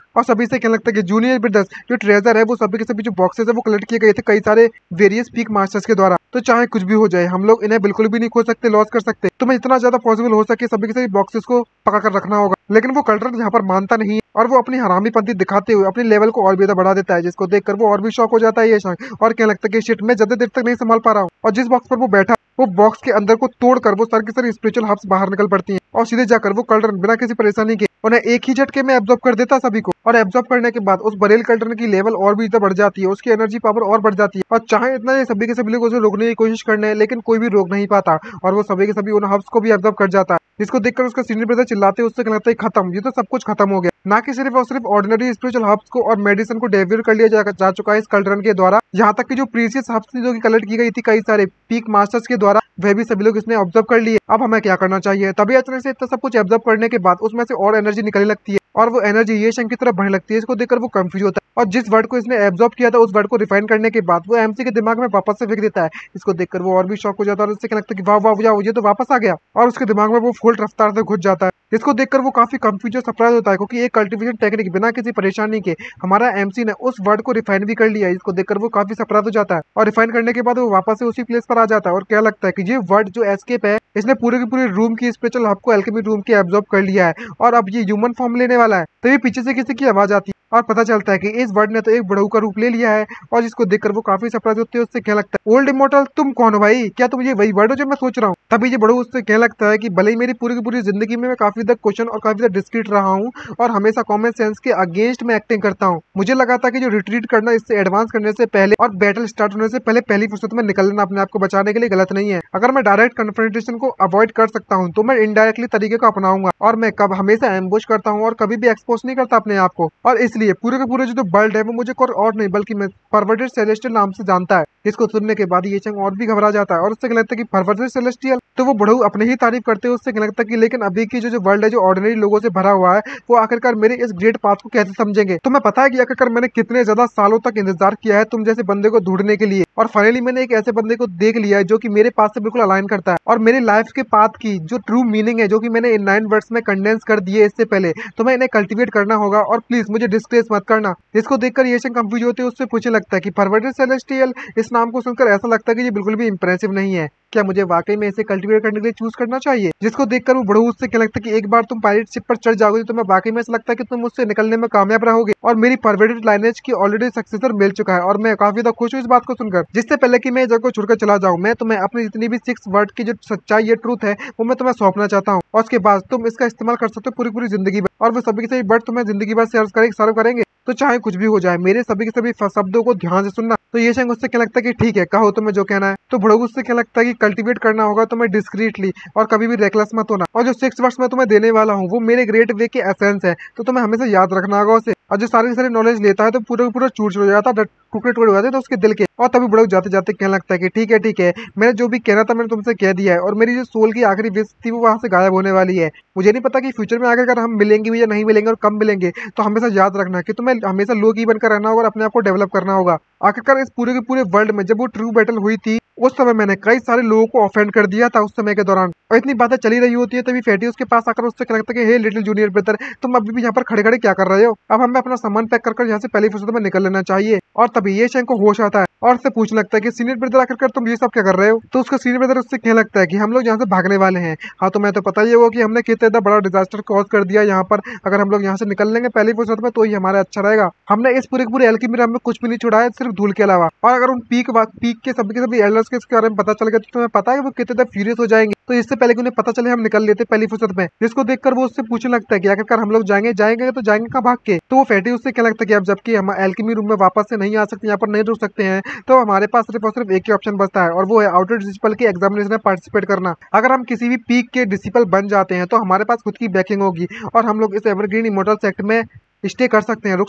और सभी से कहने लगता है कि जूनियर ब्रदर्स जो ट्रेजर है वो सभी के सभी जो बॉक्सेस है वो कलेक्ट किए गए थे कई सारे वेरियस पीक मास्टर्स के द्वारा। तो चाहे कुछ भी हो जाए हम लोग इन्हें बिल्कुल भी नहीं खो सकते, लॉस कर सकते। तुम्हें जितना ज्यादा पॉसिबल हो सके सभी के सभी बॉक्सेस को पकड़ कर रखना होगा। लेकिन वो कल्टर यहाँ पर मानता नहीं है और वो अपनी हरामीपंती दिखाते हुए अपने लेवल को और भी ज्यादा बढ़ा देता है, जिसको देखकर वो और भी शॉक हो जाता है ये शंख और कहने लगता है कि शिट मैं ज्यादा देर तक नहीं संभाल पा रहा हूँ। और जिस बॉक्स पर वो बैठा वो बॉक्स के अंदर को तोड़कर वो सारी की सारी स्पिरिचुअल हब्स बाहर निकल पड़ती हैं और सीधे जाकर वो कल्टर बिना किसी परेशानी के उन्हें एक ही झटके में एब्जॉर्ब कर देता सभी को। और एब्जॉर्ब करने के बाद उस बरेल कल्टर की लेवल और भी ज्यादा बढ़ जाती है, उसकी एनर्जी पावर और बढ़ जाती है। और चाहे इतना ये सभी के सभी लोग उसे रोकने की कोशिश करने हैं लेकिन कोई भी रोक नहीं पाता और वो सभी के सभी उन हब्स को भी एब्जॉर्ब कर जाता है, जिसको देखकर उसका सीनियर ब्रदर चिल्लाते उससे कहता है खत्म, ये तो सब कुछ खत्म हो गया। ना कि सिर्फ और सिर्फ ऑर्डिनरी स्पिरिचुअल हब्स को और मेडिसिन को डेवियर कर लिया जा चुका है इस कल्टरन के द्वारा, यहाँ तक कि जो प्रीसियस हब्स थी जो कि कलेक्ट की गई थी कई सारे पीक मास्टर्स के द्वारा वह भी सभी लोग इसने ऑब्जर्व कर लिए। अब हमें क्या करना चाहिए? तभी अचानक से इतना सब कुछ ऑब्जर्व करने के बाद उसमें से और एनर्जी निकलने लगती है और वो एनर्जी ये शंख की तरफ बढ़ने लगती है। इसको देखकर वो कंफ्यूज होता है और जिस वर्ड को इसने एब्जॉर्ब किया था उस वर्ड को रिफाइन करने के बाद वो एमसी के दिमाग में वापस से फेंक देता है। इसको देखकर वो और भी शॉक हो जाता है और उससे क्या लगता है कि वाह वाह वाह ये तो वापस आ गया और उसके दिमाग में वो फुल रफ्तार से घुस जाता है। इसको देखकर वो काफी कंफ्यूज और सरप्राइज होता है क्योंकि एक कल्टीवेशन टेक्निक बिना किसी परेशानी के हमारा एमसी ने उस वर्ड को रिफाइन भी कर लिया है। इसको देखकर वो काफी सरप्राइज हो जाता है और रिफाइन करने के बाद वो वापस से उसी प्लेस पर आ जाता है और क्या लगता है कि ये वर्ड जो एस्केप है इसने पूरे की पूरे रूम की स्पेशल हब को एल्केमी रूम की एब्जॉर्ब कर लिया है और अब ये ह्यूमन फॉर्म लेने वाला है। तभी पीछे से किसी की आवाज आती है और पता चलता है कि इस वर्ड ने तो एक बड़ऊ का रूप ले लिया है और जिसको देखकर वो काफी सरप्राइज होती है। उससे क्या लगता है ओल्ड इमोर्टल तुम कौन हो भाई, क्या तुम ये वही वर्ड हो जो मैं सोच रहा हूँ? तभी ये बड़ऊ उससे क्या लगता है कि भले ही मेरी पूरी की पूरी जिंदगी में मैं काफी ज्यादा क्वेश्चन और काफी ज्यादा डिस्क्रीट रहा हूँ और हमेशा कॉमन सेंस के अगेंस्ट में एक्टिंग करता हूँ, मुझे लगा था कि जो रिट्रीट करना इससे एडवांस करने से पहले और बैटल स्टार्ट होने से पहले पहली फुर्सत में निकल लेना अपने आप को बचाने के लिए गलत नहीं है। अगर मैं डायरेक्ट कन्फ्रंटेशन को अवॉइड कर सकता हूँ तो मैं इनडायरेक्टली तरीके को अपनाऊंगा और मैं कब हमेशा एम्बुश करता हूँ और कभी भी एक्सपोज नहीं करता अपने आप को। और इसलिए पूरे के पूरे जो वर्ल्ड है वो मुझे कोई और नहीं बल्कि मैं परवर्टेड सेलेस्टियल नाम से जानता है। इसको सुनने के बाद ये चंग और भी घबरा जाता है और उससे लगता है कि परवर्टेड सेलेस्टियल तो वो बड़ू अपने ही तारीफ करते हैं। उससे लगता है कि लेकिन अभी की जो वर्ल्ड है जो ऑर्डिनरी लोगों से भरा हुआ है वो आखिरकार मेरे इस ग्रेट पाथ को कैसे समझेंगे। तुम्हें पता है कि आखिरकार मैंने कितने ज्यादा सालों तक इंतजार किया है तुम जैसे बंदे को ढूंढने के लिए और फाइनली मैंने एक ऐसे बंदे को देख लिया है जो कि मेरे पास से बिल्कुल अलाइन करता है और मेरे लाइफ के पाथ की जो ट्रू मीनिंग है जो कि मैंने इन 9 वर्ड्स में कंडेंस कर दिए इससे पहले, तो मैं इन्हें कल्टीवेट करना होगा और प्लीज मुझे डिस्ग्रेस मत करना। इसको देखकर ये कंफ्यूज होते हैं, उससे पूछने लगता है कि परवर्टेड सेलेस्टियल, इस नाम को सुनकर ऐसा लगता है कि ये बिल्कुल भी इंप्रेसिव नहीं है, क्या मुझे वाकई में इसे कल्टीवेट करने के लिए चूज करना चाहिए? जिसको देखकर वो बड़ू उससे क्या लगता है कि एक बार तुम पायलट शिप पर चढ़ जाओगे तो मैं वाकई में ऐसा लगता है कि तुम मुझसे निकलने में कामयाब रहोगे और मेरी परवर्टेड लाइनेज की ऑलरेडी सक्सेसर मिल चुका है और मैं काफी ज्यादा खुश हूँ इस बात को सुनकर। जिससे पहले कि मैं जगह को छोड़कर चला जाऊँ मैं तुम्हें अपनी जितनी भी 6 वर्ड की जो सच्चाई ये ट्रूथ है वो मैं तुम्हें सौंपना चाहता हूँ और उसके बाद तुम इसका इस्तेमाल कर सकते हो पूरी पूरी जिंदगी भर और वो सभी के सभी वर्ड तुम्हें जिंदगी भर सर्व करेंगे। तो चाहे कुछ भी हो जाए मेरे सभी के सभी शब्दों को ध्यान से सुनना। तो ये शंख उससे क्या लगता है कि ठीक है कहो तुम्हें जो कहना है। तो भड़ोग उससे क्या लगता है कि कल्टीवेट करना होगा तुम्हें डिस्क्रीटली और कभी भी रेकलेस मत होना और जो 6 वर्ड्स मैं तुम्हें देने वाला हूँ वो मेरे ग्रेट वे के एसेंस है तो तुम्हें हमेशा याद रखना होगा उसे। और जो सारी नॉलेज लेता है तो पूरा पूरा चूर हो जाता है, टुकड़े टुकड़े हो जाते हैं तो उसके दिल के। और तभी बड़ोग जाते जाते कहने लगता है कि ठीक है मैंने जो भी कहना था मैंने तुमसे कह दिया है और मेरी जो सोल की आखिरी विश थी वो वहां से गायब होने वाली है। मुझे नहीं पता कि फ्यूचर में आगे अगर हम मिलेंगे भी या नहीं मिलेंगे और कब मिलेंगे, तो हमेशा याद रखना कि तुम्हें हमेशा लो की बनकर रहना होगा और अपने आप को डेवलप करना होगा। आखिरकार इस पूरे के पूरे वर्ल्ड में जब वो ट्रू बैटल हुई थी उस समय मैंने कई सारे लोगों को ऑफेंड कर दिया था उस समय के दौरान और इतनी बातें चली रही होती है तभी फेटी उसके पास आकर उससे क्या लगता है कि हे लिटिल जूनियर ब्रदर तुम अभी भी यहाँ पर खड़े खड़े क्या कर रहे हो, अब हमें अपना सामान पैक कर यहाँ से पहली फुर्सत में निकल लेना चाहिए। और तभी ये शंख को होश आता है और उससे पूछने लगता है कि सीनियर ब्रदर आखिरकार तुम ये सब क्या कर रहे हो? तो उसका सीनियर ब्रदर उससे कहने लगता है कि हम लोग यहाँ से भागने वाले हैं। हाँ तो मैं तो पता ही होगा कि हमने कितना बड़ा डिजास्टर कॉज कर दिया यहाँ पर, अगर हम लोग यहाँ से निकल लेंगे पहली फुर्सत में तो ही हमारा अच्छा रहेगा। हमने इस पूरे पूरे एल्केमी में कुछ भी नहीं छुड़ाया सिर्फ धूल के अलावा। और अगर उन पीक के सभी एल्डर्स के बारे में पता चल गया तो तुम्हें पता है वो कितने फ्यूरियस हो जाएंगे। तो इससे पहले कि उन्हें पता चले हम निकल लेते पहली फुर्सत में। जिसको देखकर वो उससे पूछने लगता है कि आखिरकार हम लोग जाएंगे तो जाएंगे कहाँ भाग के? तो वो फेटी उससे क्या लगता है कि अब जबकि हम एल्केमी रूम में वापस से नहीं आ सकते, यहाँ पर नहीं रुक सकते हैं, तो हमारे पास सिर्फ और सिर्फ एक ही ऑप्शन बचता है और वो है आउटर डिसिपल के एग्जामिनेशन में पार्टिसिपेट करना। अगर हम किसी भी पीक के डिसिपल बन जाते हैं तो हमारे पास खुद की बैकिंग होगी और हम लोग इस एवरग्रीन इमोर्टल सेक्ट में स्टे कर सकते हैं, रुक सकते हैं।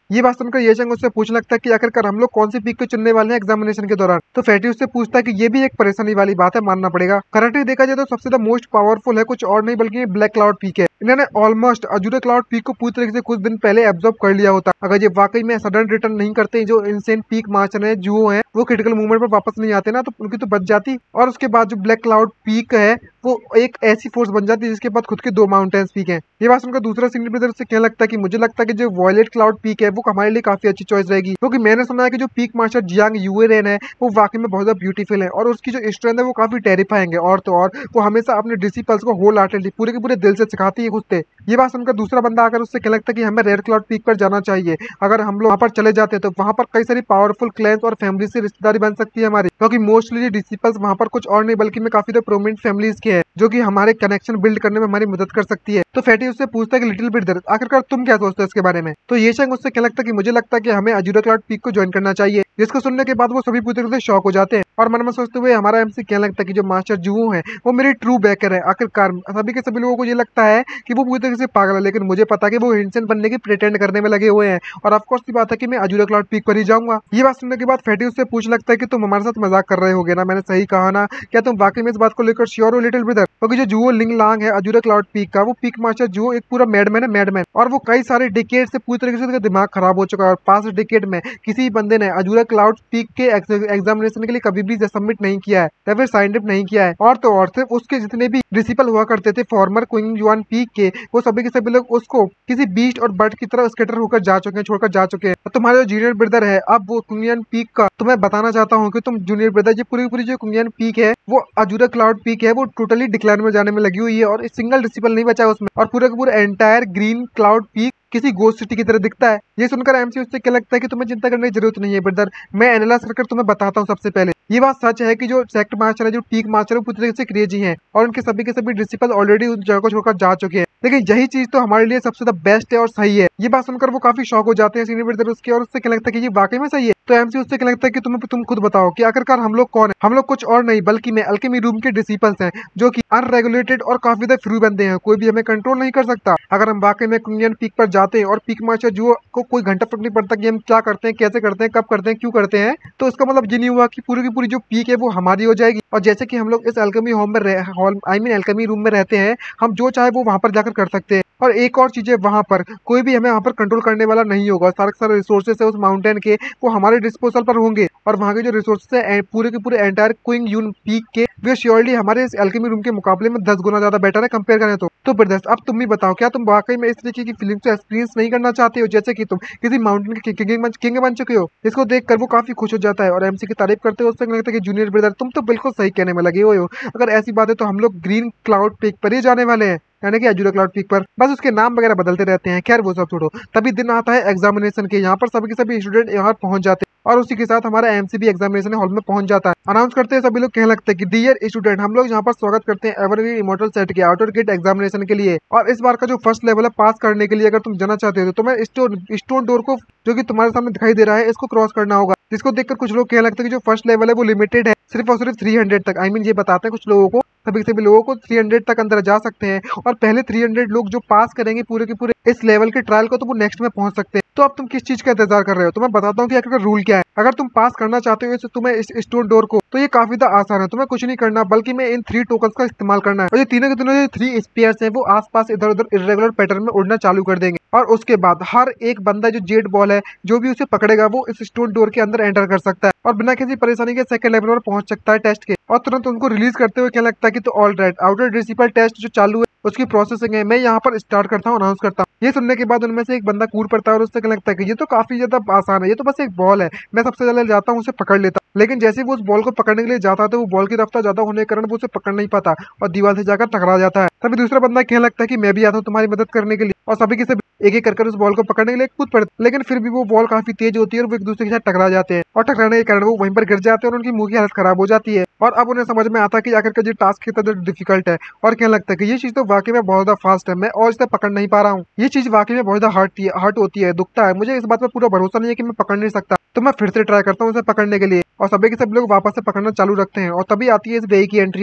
ये बात सुनकर ये चंग उससे पूछने लगता है कि आखिरकार हम लोग कौन सी पीक को चुनने वाले हैं एग्जामिनेशन के दौरान। तो फैटी उससे पूछता है कि ये भी एक परेशानी वाली बात है, मानना पड़ेगा। करंटली देखा जाए तो सबसे द मोस्ट पावरफुल है कुछ और नहीं बल्कि ब्लैक क्लाउड पीक है। इन्होंने ऑलमोस्ट अजूरा क्लाउड पीक को पूरी तरीके से कुछ दिन पहले एब्जॉर्ब कर लिया होता अगर ये वाकई में सडन रिटर्न नहीं करते। जो इंसेंट पीक मार्चर है जो है वो क्रिटिकल मूवमेंट पर वापस नहीं आते ना, तो उनकी तो बच जाती। और उसके बाद जो ब्लैक क्लाउड पीक है वो एक ऐसी फोर्स बन जाती है जिसके बाद खुद के 2 माउंटेन्स पीक हैं। ये बात सुनकर दूसरा सीनियर ब्रदर से क्या लगता है कि मुझे लगता है कि जो वॉयलेट क्लाउड पीक है वो हमारे लिए काफी अच्छी चॉइस रहेगी, क्योंकि मैंने सुना है कि जो पीक मास्टर जियांग यूएरेन है वो वाकई में बहुत ज्यादा ब्यूटीफुल है और उसकी जो स्ट्रेंथ है वो काफी टेरिफाइंग है। और तो और वो हमेशा अपने डिसिपल्स को होल हार्टेडली पूरे के पूरे दिल से सिखाती है खुद से। ये बात सुनकर दूसरा बंदा आकर उससे क्या लगता है कि हमें रेड क्लाउड पीक पर जाना चाहिए। अगर हम लोग वहाँ पर चले जाते हैं तो वहाँ पर कई सारी पावरफुल क्लैंस और फैमिली से रिश्तेदारी बन सकती है हमारी, क्योंकि मोस्टली डिसिपल्स वहाँ पर कुछ और नहीं बल्कि में काफी प्रोमिनेंट फैमिलीज के हैं जो कि हमारे कनेक्शन बिल्ड करने में हमारी मदद कर सकती है। तो फैटी उससे पूछता है कि लिटिल बिट दर्द आखिरकार तुम क्या सोचते हो इसके बारे में। तो ये शंग उससे क्या लगता है कि मुझे लगता है कि हमें अजूरा क्लाउड पीक को ज्वाइन करना चाहिए, जिसको सुनने के बाद वो सभी पूरी तरह से शॉक हो जाते हैं और मन में सोचते हुए हमारा एमसी क्या लगता है कि जो मास्टर जुवो है वो मेरी ट्रू बैकर है। आखिरकार सभी के सभी लोगों को ये लगता है कि वो पूरी तरह से पागल है, लेकिन मुझे पता है कि वो हिंसन बनने की प्रिटेंड करने में लगे हुए हैं और ऑफकोर्स की बात है कि मैं अजूरा क्लाउड पीक पर ही जाऊंगा। ये बात सुनने के बाद फैटी उससे पूछ लगता है कि तुम हमारे साथ मजाक कर रहे होगे ना, मैंने सही कहा ना, क्या तुम वाकई में इस बात को लेकर श्योर हो लिटिल ब्रदर। क्योंकि जो जुवो लिंग लांग है अजूरा क्लाउड पीक का वो पीक मास्टर जुवो एक पूरा मैडमैन है, मैडमैन, और वो कई सारे डिकेड से पूरी तरीके से उसका दिमाग खराब हो चुका है और 5 डिकेड में किसी बंदे ने अजूरा क्लाउड पीक के एग्जामिनेशन के लिए कभी भी सबमिट नहीं किया है या फिर साइन अप नहीं किया है। और तो और सिर्फ उसके जितने भी डिसिपल हुआ करते थे फॉर्मर क्वीन जुआन पीक के, वो सभी के सभी लोग उसको किसी बीस्ट और बर्ड की तरह स्केटर होकर जा चुके हैं, छोड़कर जा चुके हैं। और तुम्हारे जो जूनियर ब्रदर है अब वो कुंगियन पीक का, तो मैं बताना चाहता हूँ कि तुम जूनियर ब्रदर ये पूरी पूरी जो कुंगियन पीक है वो अजूरा क्लाउड पीक है वो टोटली डिक्लाइन में जाने में लगी हुई है और सिंगल डिसिपल नहीं बचा है उसमें, और पूरा का पूरा एंटायर ग्रीन क्लाउड पीक किसी गोस्ट सिटी की तरह दिखता है। ये सुनकर एमसी उससे क्या लगता है कि तुम्हें चिंता करने की जरूरत नहीं है ब्रदर, मैं एनालाइज कर तुम्हें बताता हूँ। सबसे पहले ये बात सच है कि जो सेक्ट मास्टर है जो पीक मास्टर है वो पूरी तरीके से क्रेजी हैं और उनके सभी के सभी डिसिपल ऑलरेडी उस जगह को छोड़कर जा चुके हैं, लेकिन यही चीज तो हमारे लिए सबसे द बेस्ट है और सही है। ये बात सुनकर वो काफी शॉक हो जाते हैं सीनियर ब्रदर उसके, और उससे क्या लगता है कि ये वाकई में सही है। तो एमसी उससे क्या लगता है कि तुम खुद बताओ कि आखिरकार हम लोग कौन है। हम लोग कुछ और नहीं बल्कि मैं अल्केमी रूम के डिसिपल्स हैं जो कि अनरेगुलेटेड और काफी ज्यादा फ्री बंदे हैं, कोई भी हमें कंट्रोल नहीं कर सकता। अगर हम वाकई में कुंगियन पीक पर जाते हैं और पीक मास्टर जो को कोई घंटा फर्क नहीं पड़ता कि हम क्या करते हैं, कैसे करते हैं, कब करते हैं, क्यों करते हैं, तो इसका मतलब ये नहीं हुआ कि पूरी की पूरी जो पीक है वो हमारी हो जाएगी। और जैसे कि हम लोग इस एल्केमी होम में एल्केमी रूम में रहते हैं, हम जो चाहे वो वहां पर जाकर कर सकते हैं। और एक और चीज है, वहां पर कोई भी हमें वहां पर कंट्रोल करने वाला नहीं होगा। सारे रिसोर्सेस है उस माउंटेन के वो हमारे डिस्पोजल पर होंगे और वहां के जो रिसोर्सेस है पूरे के पूरे एंटायर क्विंग यून पीक के वे श्योरली हमारे इस एल्केमी रूम के मुकाबले में 10 गुना ज्यादा बेटर है कंपेयर करें तो ब्रदर्स अब तुम भी बताओ, क्या तुम वाकई में इस तरीके की फीलिंग्स को एक्सपीरियंस नहीं करना चाहते हो जैसे कि तुम किसी माउंटेन के किंग बन चुके हो। इसको देखकर वो काफी खुश हो जाता है और एमसी की तारीफ करते हुए उससे लगता है कि जूनियर ब्रदर तुम तो बिल्कुल सही कहने में लगे हुए हो। अगर ऐसी बात है तो हम लोग ग्रीन क्लाउड पीक पर ही जाने वाले हैं, यानी कि अजूरा क्लाउड पीक पर। बस उसके नाम वगैरह बदलते रहते हैं, खैर वो सब छोड़ो। तभी दिन आता है एग्जामिनेशन के, यहाँ पर सभी के सभी स्टूडेंट यहाँ पहुंच जाते हैं और उसी के साथ हमारा एमसीबी एग्जामिनेशन हॉल में पहुंच जाता है। अनाउंस करते हैं सभी लोग, कहने लगते हैं कि डियर स्टूडेंट, हम लोग यहाँ पर स्वागत करते हैं एवरग्रीन इमॉर्टल सेट के आउटर गेट एग्जामिनेशन के लिए। और इस बार का जो फर्स्ट लेवल है पास करने के लिए अगर तुम जाना चाहते हो तो तुम्हें स्टोन डोर को जो कि तुम्हारे सामने दिखाई दे रहा है इसको क्रॉस करना होगा, जिसको देखकर कुछ लोग कहने लगते हैं कि जो फर्स्ट लेवल है वो लिमिटेड है सिर्फ और सिर्फ 300 तक। आई मीन ये बताते हैं कुछ लोगों को, सभी लोगों को 300 तक अंदर जा सकते हैं और पहले 300 लोग जो पास करेंगे पूरे के पूरे इस लेवल के ट्रायल को तो वो नेक्स्ट में पहुंच सकते हैं। तो अब तुम किस चीज का इंतजार कर रहे हो, तो मैं बताता हूँ कि आखिर रूल क्या है। अगर तुम पास करना चाहते हो तुम्हें इस स्टोन डोर को, तो ये काफी ज्यादा आसान है, तुम्हें कुछ नहीं करना बल्कि में इन 3 टोकन्स का इस्तेमाल करना है और ये तीनों के तीनों जो 3 स्पेयर्स हैं वो आसपास इधर उधर इरेगुलर पैटर्न में उड़ना चालू कर देंगे और उसके बाद हर एक बंदा जो जेड बॉल है जो भी उसे पकड़ेगा वो इस स्टोन डोर के अंदर एंटर कर सकता है और बिना किसी परेशानी के सेकंड लेवल पर पहुंच सकता है टेस्ट के। और तुरंत उनको रिलीज करते हुए क्या लगता है कि तो all right, outer disciple test जो चालू है उसकी प्रोसेसिंग है, मैं यहाँ पर स्टार्ट करता हूँ, अनाउंस करता हूँ। ये सुनने के बाद उनमें से एक बंदा कूद पड़ता है और उससे क्या लगता है कि ये तो काफी ज्यादा आसान है, ये तो बस एक बॉल है, मैं सबसे पहले जाता हूँ उसे पकड़ लेता हूँ। लेकिन जैसे वो उस बॉल को पकड़ने के लिए जाता है तो वो बॉल की रफ्तार ज्यादा होने के कारण वो उसे पकड़ नहीं पाता और दीवार से जाकर टकरा जाता है। तभी दूसरा बंदा कहने लगता है कि मैं भी आता हूँ तुम्हारी मदद करने के लिए और सभी के सभी एक एक कर उस बॉल को पकड़ने के लिए कूद पड़ते, लेकिन फिर भी वो बॉल काफी तेज होती है और वो एक दूसरे के साथ टकरा जाते हैं और टकराने के कारण वो वहीं पर गिर जाते हैं और उनकी मुंह की हालत खराब हो जाती है। और अब उन्हें समझ में आता है कि आखिर ये टास्क कितना डिफिकल्ट है और कहने लगता है कि ये चीज तो वाकई में बहुत ज्यादा फास्ट है, मैं और इसे पकड़ नहीं पा रहा हूँ, ये चीज वाकई में बहुत ज्यादा हर्ट होती है, दुखता है, मुझे इस बात पर पूरा भरोसा नहीं है कि मैं पकड़ नहीं सकता, तो मैं फिर से ट्राई करता हूँ उसे पकड़ने के लिए। और सभी के सब लोग वापस से पकड़ना चालू रखते हैं और तभी आती है इस वे की एंट्री होती है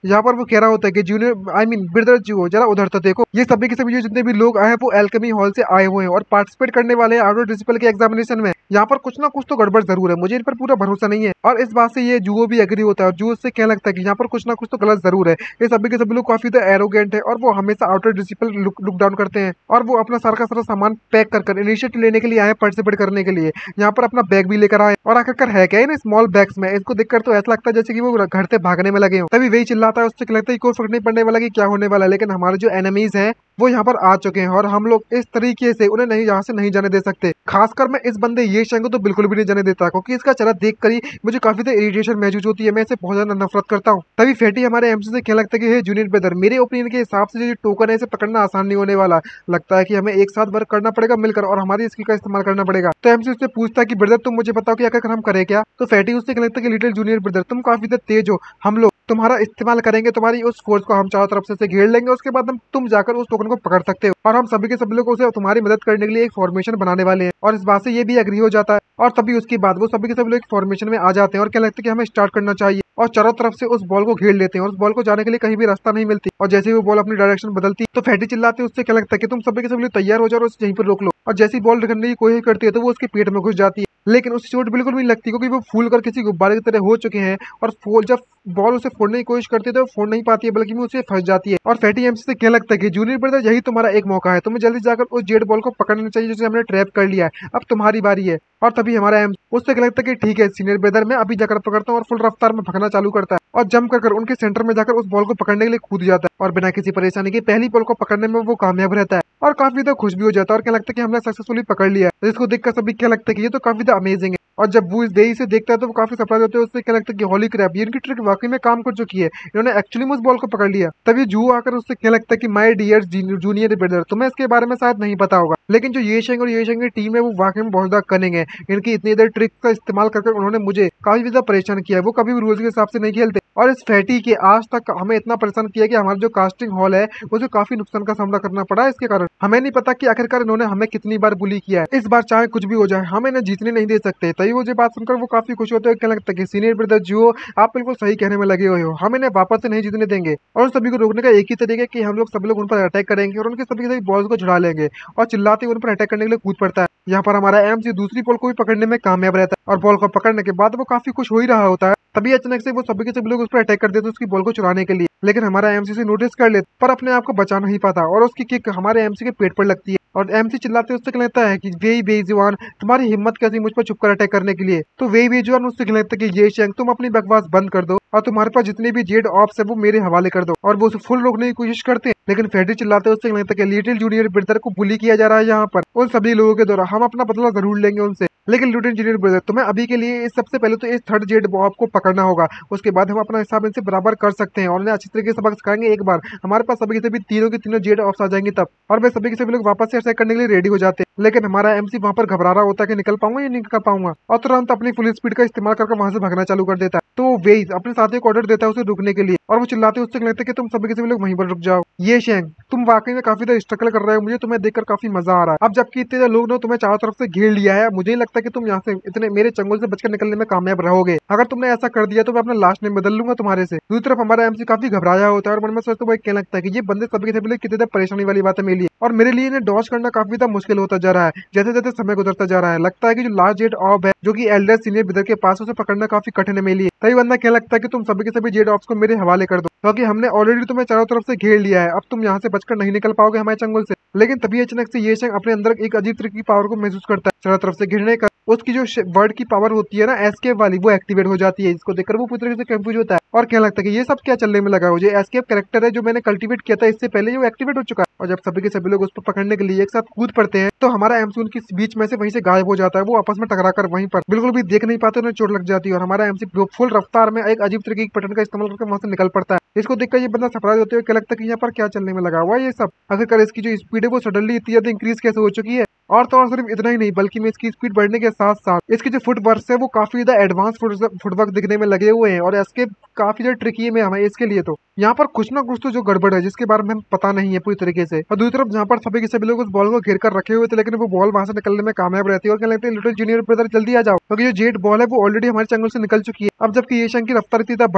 यहाँ पर वो कह रहा होता है कि जूनियर आई मीन ब्रदर जो जरा उधर तो देखो। ये सभी के सभी जो जितने भी लोग आए हैं वो एल्केमी हॉल से आए हुए हैं और पार्टिसिपेट करने वाले हैं आउट ऑफ डिसिप्लिन के एग्जामिनेशन में। यहाँ पर कुछ ना कुछ तो गड़बड़ जरूर है, मुझे इन पर पूरा भरोसा नहीं है। और इस बात से ये जुओ भी एग्री होता है और जुओ से क्या लगता है कि यहाँ पर कुछ ना कुछ तो गलत जरूर है। ये सभी के सभी लोग काफी ज्यादा एरोगेंट है और वो हमेशा out of discipline look down करते हैं और वो अपना सारा का सारा सामान पैक कर इनिशिएटिव लेने के लिए आए, पार्टिसिपेट करने के लिए। यहाँ पर अपना बैग भी लेकर आए और आखिरकार है क्या इन स्मॉल बैग्स में। इसको देखकर तो ऐसा लगता है जैसे कि वो घर से भागने में लगे हो। तभी वही चिल्लाता है, उससे लगता है कोई फर्क नहीं पड़ने वाला कि क्या होने वाला है। लेकिन हमारे जो एनिमीज हैं वो यहाँ पर आ चुके हैं और हम लोग इस तरीके से उन्हें नहीं यहाँ से नहीं जाने दे सकते। खासकर मैं इस बंदे ये शेंग को तो बिल्कुल भी नहीं जाने देता क्योंकि इसका चेहरा देख कर ही मुझे काफी ज्यादा इरिटेशन महसूस होती है। मैं इसे बहुत ज्यादा नफरत करता हूँ। तभी फेटी हमारे एमसी से क्या लगता है कि हे जूनियर ब्रदर, मेरे ओपिनियन के हिसाब से जो टोकन है इसे पकड़ना आसान नहीं होने वाला। लगता है कि हमें एक साथ वर्क करना पड़ेगा मिलकर और हमारी स्किल का इस्तेमाल करना पड़ेगा। तो एमसी उससे पूछता है कि ब्रदर तुम मुझे बताओ कि आखिर हम करें क्या। तो फेटी उससे क्या लगता है कि लिटिल जूनियर ब्रदर तुम काफी ज्यादा तेज हो, हम लोग तुम्हारा इस्तेमाल करेंगे, तुम्हारी उस फोर्स को हम चारों तरफ से घेर लेंगे। उसके बाद हम तुम जाकर उस टोकन को पकड़ सकते हो और हम सभी के सभी लोग उसे तुम्हारी मदद करने के लिए एक फॉर्मेशन बनाने वाले हैं। और इस बात से ये भी एग्री हो जाता है और तभी उसके बाद वो सभी के सभी लोग एक फॉर्मेशन में आ जाते हैं और क्या लगता है कि हमें स्टार्ट करना चाहिए और चारों तरफ से उस बॉल को घेर लेते हैं और उस बॉल को जाने के लिए कहीं भी रास्ता नहीं मिलती। और जैसे ही वो बॉल अपनी डायरेक्शन बदलती तो फैटी चिल्लाते हैं, उससे क्या लगता है कि तुम सभी के सभी लोग तैयार हो जाओ और उसे यहीं पर रोक लो। और जैसी बॉल करने की कोशिश करती है तो वो उसके पेट में घुस जाती है, लेकिन उसे चोट बिल्कुल भी नहीं लगती क्योंकि वो फूल कर किसी गुब्बारे की तरह हो चुके हैं। और जब बॉल उसे फोड़ने की कोशिश करती है तो वो फोड़ नहीं पाती है बल्कि वो उसे फंस जाती है। और फैटी एमसी से क्या लगता है कि जूनियर ब्रदर यही तुम्हारा एक मौका है, तुम्हें जल्दी जाकर उस जेड बॉल को पकड़ना चाहिए जिसे हमने ट्रैप कर लिया है, अब तुम्हारी बारी है। और तभी हमारा एम उससे क्या लगता है कि ठीक है सीनियर ब्रदर, मैं अभी जाकर पकड़ता हूँ और फुल रफ्तार में भगना चालू करता है और जंप कर उनके सेंटर में जाकर उस बॉल को पकड़ने के लिए कूद जाता है और बिना किसी परेशानी के पहली बॉल को पकड़ने में वो कामयाब रहता है और काफी ज्यादा खुश भी हो जाता है और क्या लगता है कि हमने सक्सेसफुली पकड़ लिया है। जिसको देखकर सभी क्या लगता है कि ये तो काफी ज्यादा अमेजिंग है। और जब वो इस देरी से देखता है तो वो काफी सरप्राइज होते हैं, उससे क्या लगता है कि होली क्रैप, ये इनकी ट्रिक वाकई में काम कर चुकी है, इन्होंने एक्चुअली में उस बॉल को पकड़ लिया। तभी जू आकर उससे क्या लगता है कि माय डियर जूनियर ब्रदर, तुम्हें इसके बारे में शायद नहीं पता होगा लेकिन जो ये शेंग और ये शेंग की टीम है वो वाकई में बहुत ज्यादा कनिंग है। इनकी इतनी देर ट्रिक का इस्तेमाल कर उन्होंने मुझे काफी ज्यादा परेशान किया है। वो कभी भी रूल्स के हिसाब से नहीं खेलते और इस फैटी के आज तक हमें इतना परेशान किया कि हमारा जो कास्टिंग हॉल है उसे काफी नुकसान का सामना करना पड़ा है इसके कारण। हमें नहीं पता कि आखिरकार इन्होंने हमें कितनी बार बुली किया है। इस बार चाहे कुछ भी हो जाए हम इन्हें जीतने नहीं दे सकते। तभी वो जो बात सुनकर वो काफी खुश होते हैं, क्या लगता है कि सीनियर ब्रदर जो आप बिल्कुल सही कहने में लगे हुए हो, हम इन्हें वापस से नहीं जीतने देंगे और उन सभी को रोकने का एक ही तरीका है कि हम लोग सब लोग उन पर अटैक करेंगे और उनके सभी बॉल्स को छुड़ा लेंगे। और चिल्लाते हुए उन पर अटैक करने के लिए कूद पड़ता है। यहाँ पर हमारा एमसी दूसरी बॉल को भी पकड़ने में कामयाब रहता है और बॉल को पकड़ने के बाद वो काफी खुश हो ही रहा होता है। तभी अचानक से वो सभी के सभी लोग उस पर अटैक कर देते हैं उसकी बॉल को चुराने के लिए, लेकिन हमारा एमसी से नोटिस कर लेता पर अपने आप को बचा नहीं पाता और उसकी किक हमारे एमसी के पेट पर लगती है और एमसी चिल्लाते उससे कहता है कि वेई बेजुबान, तुम्हारी हिम्मत कैसी मुझ पर छुपकर अटैक करने के लिए। तो वेई बेजुबान उससे कहता है कि ये शेंग तुम अपनी बकवास बंद कर दो और तुम्हारे पास जितने भी जेड ऑप्स है वो मेरे हवाले कर दो। और वो उसे फुल रोकने की कोशिश करते हैं लेकिन फेडी चिल्लाते उससे कहता है कि लिटिल जूनियर ब्रदर को बुली किया जा रहा है यहाँ पर, उन सभी लोगों के द्वारा हम अपना बदला जरूर लेंगे उनसे। लेकिन लिटिल जूनियर ब्रदर तुम्हें अभी के लिए सबसे पहले तो इस थर्ड जेड बॉब को पकड़ना होगा, उसके बाद हम अपना हिसाब इनसे बराबर कर सकते हैं और उन्हें अच्छी तरीके से सबक सिखाएंगे। एक बार हमारे पास सभी के सभी तीनों के तीनों जेड ऑफ्स आ जाएंगे तब, और वे सभी के सभी लोग वापस से अटैक करने के लिए रेडी हो जाते हैं। लेकिन हमारा एमसी वहां पर घबरा रहा होता है कि निकल पाऊंगा या नहीं निकल पाऊंगा और तुरंत अपनी फुल स्पीड का इस्तेमाल करके वहां से भागना चालू कर देता है। तो वो वेज अपने साथियों को ऑर्डर देता है उसे रुकने के लिए और वो चिल्लाते उससे कहते हैं कि तुम सभी के सभी लोग वहीं पर रुक जाओ। ये शेंग तुम वाकई में काफी ज्यादा स्ट्रगल कर रहे हो, मुझे तुम्हें देखकर काफी मजा आ रहा है। अब जबकि इतने ज्यादा लोग ने तुम्हें चारों तरफ से घेर लिया है, मुझे नहीं लगता कि तुम यहाँ से इतने मेरे चंगुल से बचकर निकलने में कामयाब रहोगे। अगर तुमने ऐसा कर दिया तो मैं अपना लास्ट नेम बदल लूंगा तुम्हारे से। दूसरी तरफ हमारा एमसी काफी घबराया होता है और मन में सोचते हुए क्या लगता है कि ये बंदे सभी के सभी कितने परेशानी वाली बात है मेरे लिए और मेरे लिए इन्हें डॉज करना काफी ज्यादा मुश्किल होता जा रहा है जैसे जैसे समय गुजरता जा रहा है। लगता है कि जो लास्ट जेड ऑफ है जो कि एल्डर सीनियर ब्रदर के पास, उसे पकड़ना काफी कठिन है मेरे लिए। तभी बंदा क्या लगता है कि तुम सभी के सभी जेड ऑफ्स को मेरे हवाले कर दो क्योंकि हमने ऑलरेडी तुम्हें चारों तरफ से घेर लिया है, अब तुम यहाँ से बचकर नहीं निकल पाओगे हमारे चंगुल से। लेकिन तभी अचानक से ये शेंग अपने अंदर एक अजीब तरीके की पावर को महसूस करता है चारों तरफ से घिरने का। उसकी जो वर्ड की पावर होती है ना एस्केप वाली, वो एक्टिवेट हो जाती है। इसको देखकर वो पूरी तरीके से कंफ्यूज होता है और क्या लगता है कि ये सब क्या चलने में लगा हो। जो एस्केप कैरेक्टर है जो मैंने कल्टीवेट किया था इससे पहले, वो एक्टिवेट हो चुका है। और जब सभी के सभी लोग उस पर पकड़ने के लिए एक साथ कूद पड़ते हैं तो हमारा एमसी उनकी बीच में से वहीं से गायब हो जाता है। वो आपस में टकरा कर वहीं पर बिल्कुल भी देख नहीं पाते, उन्हें चोट लग जाती है और हमारा एमसी फुल रफ्तार में एक अजीब तरीके की पैटर्न का इस्तेमाल करके वहां से निकल पड़ता है। इसको देखकर ये बंदा सरप्राइज होते हुए क्या लगता है कि यहाँ पर क्या चलने में लगा हुआ है ये सब। आखिरकार इसकी जो स्पीड है वो सडनली इतनी ज्यादा इंक्रीज कैसे हो चुकी है। और तो और सिर्फ इतना ही नहीं बल्कि में इसकी स्पीड बढ़ने के साथ साथ इसके जो फुटवर्क है वो काफी ज्यादा एडवांस फुटवर्क दिखने में लगे हुए हैं और एस्केप काफी ज्यादा ट्रिकी है हमें इसके लिए। तो यहाँ पर कुछ ना कुछ तो जो गड़बड़ है जिसके बारे में हमें पता नहीं है पूरी तरीके से। और दूसरी तरफ जहाँ पर सभी के सभी लोग उस बॉल को घेर कर रखे हुए थे लेकिन वो बॉल वहां से निकलने में कामयाब रहती है और क्या लगता है लिटिल जूनियर ब्रदर जल्दी आ जाओ क्योंकि जो जेट बॉल है वो ऑलरेडी हमारे चंगुल से निकल चुकी है। अब जबकि ये शेंग की रफ्तार इतनी बढ़ चुकी है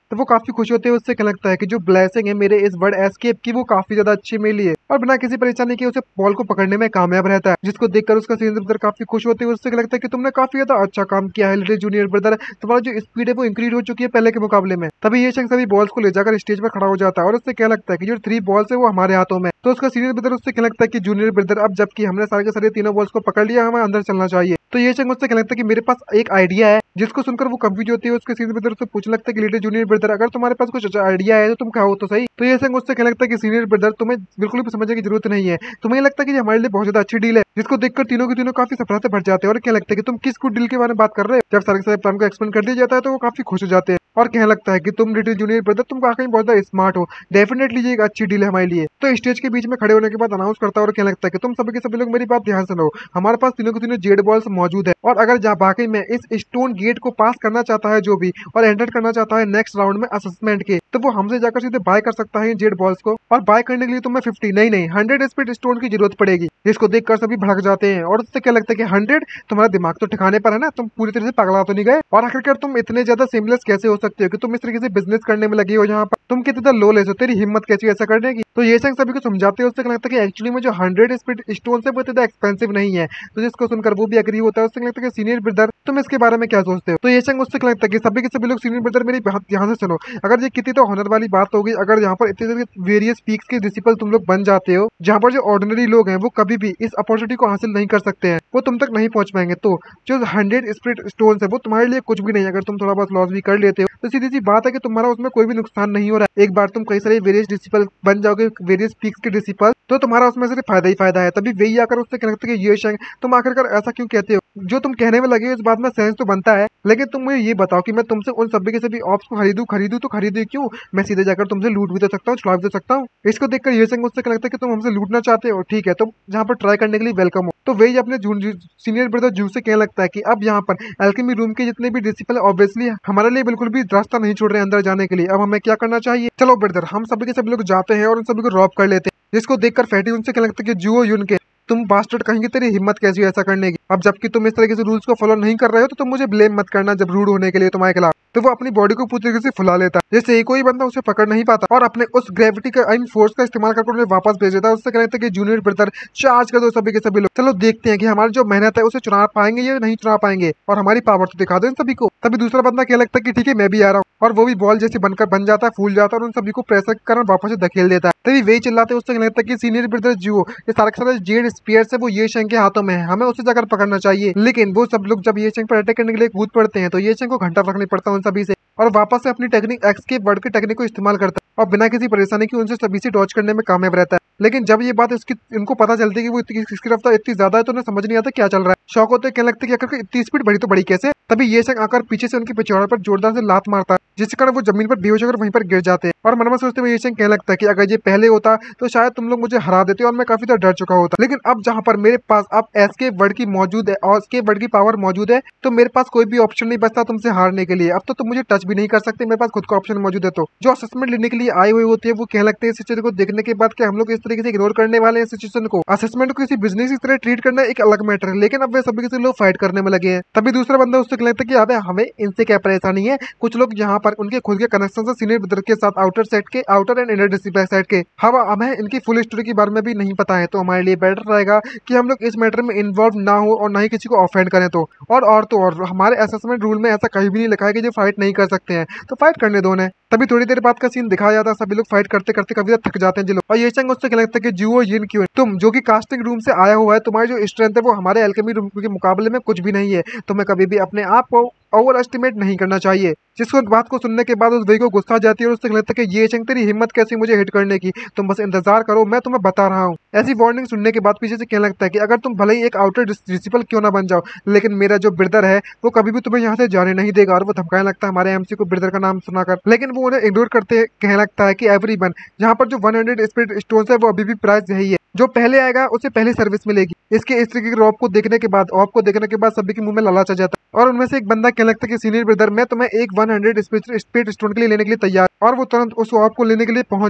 तो वो काफी खुश होते हैं। उससे क्या लगता है कि जो ब्लेसिंग है मेरे इस वर्ड एस्केप की वो काफी ज्यादा अच्छी मिली है और बिना किसी परेशानी के उसे बॉल को पकड़ने में कामयाब रहता है, जिसको देखकर उसका सीनियर ब्रदर काफी खुश होते हैं। उससे क्या लगता है कि तुमने काफी ज्यादा अच्छा काम किया है लिटिल जूनियर ब्रदर, तुम्हारा जो स्पीड है वो इंक्रीज हो चुकी है पहले के मुकाबले में। तभी ये शख्स सभी बॉल्स को ले जाकर स्टेज पर खड़ा हो जाता है और उससे क्या लगता है कि जो 3 बॉल्स है वो हमारे हाथों में। तो उसका सीनियर ब्रदर उससे क्या लगता है कि जूनियर ब्रदर अब जबकि हमने सारे के सारे तीनों बॉल्स को पकड़ लिया, हमें अंदर चलना चाहिए। तो ये शख्स मुझसे क्या लगता है कि मेरे पास एक आइडिया है, जिसको सुनकर वो कंफ्यूज होती है। उसके सीनियर ब्रदर से पूछने लगता है कि लिटिल जूनियर ब्रदर अगर तुम्हारे पास कुछ अच्छा आइडिया है तो तुम कहो तो सही। तो ये शख्स मुझसे क्या लगता है कि सीनियर ब्रदर तुम्हें बिल्कुल भी समझने की जरूरत नहीं है, तुम्हें लगता है कि ये हमारे लिए बहुत ज्यादा अच्छी डील है, जिसको देखकर तीनों के तीनों काफी सफलता से भर जाते हैं। और क्या लगता है कि तुम किस गुड डील के बारे में बात कर रहे हो। जब सारे के सारे प्लान को एक्सप्लेन कर दिया जाता है तो वो काफी खुश हो जाते हैं और कहने लगता है कि तुम लिटिल जूनियर ब्रदर तुम वाकई बहुत ज्यादा स्मार्ट हो, डेफिनेटली ये एक अच्छी डील है हमारे लिए। तो स्टेज के बीच में खड़े होने के बाद अनाउंस करता है और कहने लगता है कि तुम सभी के सभी लोग मेरी बात ध्यान से सुनो, हमारे पास तीनों के तीनों जेड बॉल्स मौजूद है और अगर जहाँ वाकई में इस स्टोन गेट को पास करना चाहता है जो भी और एंटर करना चाहता है नेक्स्ट राउंड में असेसमेंट के, तो वो हमसे जाकर सीधे बाय कर सकता है जेड बॉल्स को। और बाय करने के लिए तुम्हें 50 नहीं 100 स्पीड स्टोन की जरूरत पड़ेगी, जिसको देखकर सभी भड़क जाते हैं। और उससे क्या लगता है कि 100, तुम्हारा दिमाग तो ठिकाने पर है ना, तुम पूरी तरह से पगला तो नहीं गए। और आखिरकार तुम इतने ज्यादा सिमलेस कैसे हो सकते हो कि तुम इस तरीके से बिजनेस करने में लगे हो, यहाँ पर तुम कितने लो लेस हो, तेरी हिम्मत कैसी ऐसा करने की। तो ये शख्स सभी को समझाते हैं। उससे क्या लगता है कि एक्चुअली में जो 100 स्पीड स्टोन है वो इतना एक्सपेंसिव नहीं है। तो जिसको सुनकर वो भी एग्री होता है। उससे क्या लगता है कि सीनियर ब्रदर तुम इसके बारे में क्या सोचते हो। तो ये शख्स मुझसे क्या लगता है कि सभी के सभी लोग सीनियर ब्रदर मेरी बात ध्यान से सुनो, अगर ये कितनी तो ऑनर वाली बात होगी अगर यहाँ पर इतने वेरियस पीक्स के डिसिपल तुम लोग बन जाते हो, जहाँ पर जो ऑर्डिनरी लोग हैं वो कभी भी इस अपॉर्चुनिटी को हासिल नहीं कर सकते हैं, वो तुम तक नहीं पहुंच पाएंगे। तो जो 100 स्पिरिट स्टोन है वो तुम्हारे लिए कुछ भी नहीं है। अगर तुम थोड़ा बहुत लॉस भी कर लेते हो तो सीधी सी बात है कि तुम्हारा उसमें कोई भी नुकसान नहीं हो रहा है। एक बार तुम कई सारे वेरियस डिसिपल बन जाओगे, वेरियस पीक्स के डिसिपल, तो तुम्हारा उसमें सिर्फ फायदा ही फायदा है। तभी वही आकर उससे क्या लगता है कि ये शंख तुम आखिरकार ऐसा क्यों कहते हो। जो तुम कहने में लगे हो इस बात में सेंस तो बनता है, लेकिन तुम मुझे ये बताओ कि मैं तुमसे उन सभी के सभी ऑप्स को खरीदू तो खरीदू क्यों, मैं सीधे जाकर तुमसे लूट भी तो सकता हूँ, छुड़ा भी तो सकता हूँ। इसको देखकर ये संग मुझसे क्या लगता है कि तुम हमसे लूटना चाहते हो, ठीक है, तुम जहाँ पर ट्राई करने के लिए वेलकम हो। तो वही अपने सीनियर ब्रदर जू से कहने लगता है कि अब यहाँ पर एल्केमी रूम के जितने भी डिसिपल ऑब्वियसली हमारे लिए बिल्कुल भी रास्ता नहीं छोड़ रहे अंदर जाने के लिए। अब हमें क्या करना चाहिए, चलो ब्रदर हम सभी के सभी लोग जाते हैं और उन सभी को रॉब कर लेते हैं। जिसको देखकर फैटी उनसे क्या लगता है कि जुओ युन के तुम बास्टर्ड कहेंगे, तेरी हिम्मत कैसी है ऐसा करने की। अब जबकि तुम इस तरीके से रूल्स को फॉलो नहीं कर रहे हो तो तुम मुझे ब्लेम मत करना जब रूड होने के लिए तुम्हारे खिलाफ। तो वो अपनी बॉडी को पूरी तरीके से फुला लेता है, जैसे कोई बंदा उसे पकड़ नहीं पाता और अपने उस ग्रेविटी का फोर्स का इस्तेमाल करके उन्हें वापस भेज देता है। उससे कहते हैं कि जूनियर ब्रदर चार्ज कर दो सभी के सभी लोग, चलो देखते हैं कि हमारी जो मेहनत है उसे चुरा पाएंगे या नहीं चुरा पाएंगे, और हमारी पावर तो दिखा दो इन सभी को। तभी दूसरा बंदा क्या लगता है कि ठीक है मैं भी आ रहा हूँ, और वो भी बॉल जैसे बनकर बन जाता है, फूल जाता है और उन सभी को प्रेशर के कारण वापस से धकेल देता है। तभी वही चिल्लाते हैं। उससे लगता है कि सीनियर ब्रदर जियो ये सारे के सारे जेड स्पीयर्स है वो ये शंख के हाथों में है, हमें उसे जाकर पकड़ना चाहिए। लेकिन वो सब लोग जब ये शंख पर अटैक करने के लिए कूद पड़ते हैं तो ये शंख को घंटा रखनी पड़ता है उन सभी से, और वापस से अपनी टेक्निक एस्केप वर्ड की टेक्निक को इस्तेमाल करता है और बिना किसी परेशानी के उनसे सभी से डॉज करने में कामयाब रहता है। लेकिन जब ये बात इनको पता चलती है कि वो इसकी रफ्तार इतनी ज्यादा है तो उन्हें समझ नहीं आता क्या चल रहा है। शौक होते कहने लगते कि आखिर इतनी स्पीड बढ़ी तो बढ़ी कैसे। तभी ये शंख आकर पीछे से उनकी पिछवाड़े पर जोरदार से लात मारता है, जिसके कारण वो जमीन पर बेहोश होकर वहीं पर गिर जाते हैं। और मन में सोचते हुए ये शंख कहने लगता है कि अगर ये पहले होता तो शायद तुम लोग मुझे हरा देते और मैं काफी ज्यादा डर चुका होता। लेकिन अब जहाँ पर मेरे पास अब एस्केप वर्ड की मौजूद है और एस्केप वर्ड की पावर मौजूद है तो मेरे पास कोई भी ऑप्शन नहीं बचता तुमसे हारने के लिए। अब तो तुम मुझे टच भी नहीं कर सकते, मेरे पास खुद का ऑप्शन मौजूद है। तो जो असेसमेंट लेने के लिए आए हुए होते हैं वो कहने लगते हैं सिचुएशन को देखने के बाद कि हम लोग इस तरीके से इग्नोर करने वाले हैं सिचुएशन को, असेसमेंट को किसी बिजनेस की तरह ट्रीट करना एक अलग मैटर है। लेकिन अब वे सभी के लोग फाइट करने में लगे हैं। तभी दूसरा बंदा उससे कहता है कि अबे हमें इनसे क्या परेशानी है, कुछ लोग यहाँ पर उनके खुद के कनेक्शन से सीनियर ब्रदर के साथ आउटर सेट के outer and inner discipline sect के हमें इनकी फुल स्टोरी के बारे में भी नहीं पता है। तो हमारे लिए बेटर रहेगा कि हम लोग इस मैटर में इन्वॉल्व ना हो और ना ही किसी को ऑफेंड करें। तो और हमारे असेसमेंट रूल में ऐसा कहीं भी नहीं लिखा है कि जो फाइट नहीं कर सकते हैं, तो फाइट करने दो उन्हें। तभी थोड़ी देर बाद का सीन दिखाया जाता है, सभी लोग फाइट करते करते कभी थक जाते हैं जो लोग, और ये चंग उससे क्या लगता है कि जुओ यिन क्यों तुम जो कि कास्टिंग रूम से आया हुआ है, तुम्हारी जो स्ट्रेंथ है वो हमारे एल्केमी रूम के मुकाबले में कुछ भी नहीं है। तुम्हें कभी भी अपने आप को ओवर एस्टिमेट नहीं करना चाहिए। जिसको बात को सुनने के बाद उस भाई को गुस्सा आ जाती है और उससे लगता है कि ये चंग तेरी हिम्मत कैसी मुझे हिट करने की, तुम बस इंतजार करो मैं तुम्हें बता रहा हूँ। ऐसी वार्निंग सुनने के बाद पीछे से कहने लगता है कि अगर तुम भले ही एक आउटर डिसिपल क्यों ना बन जाओ, लेकिन मेरा जो ब्रदर है वो कभी भी तुम्हें यहाँ से जाने नहीं देगा। और वो धमकाने लगता है हमारे एमसी को ब्रदर का नाम सुनाकर, लेकिन वो उन्हें इग्नोर करते कहने लगता है कि एवरीवन जहाँ पर जो 100 स्पिरिट स्टोन्स है वो अभी भी प्राइस यही है, जो पहले आएगा उसे पहली सर्विस मिलेगी। इसके इस तरीके के रॉब को देखने के बाद सभी के मुंह में लालच आ जाता है और उनमें से एक बंदा कहने लगता है कि सीनियर ब्रदर मैं तुम्हें एक 100 स्पिरिट स्टोन के लिए लेने के लिए तैयार, और वो तुरंत उस ऑफ को लेने के लिए पहुंच जाता है।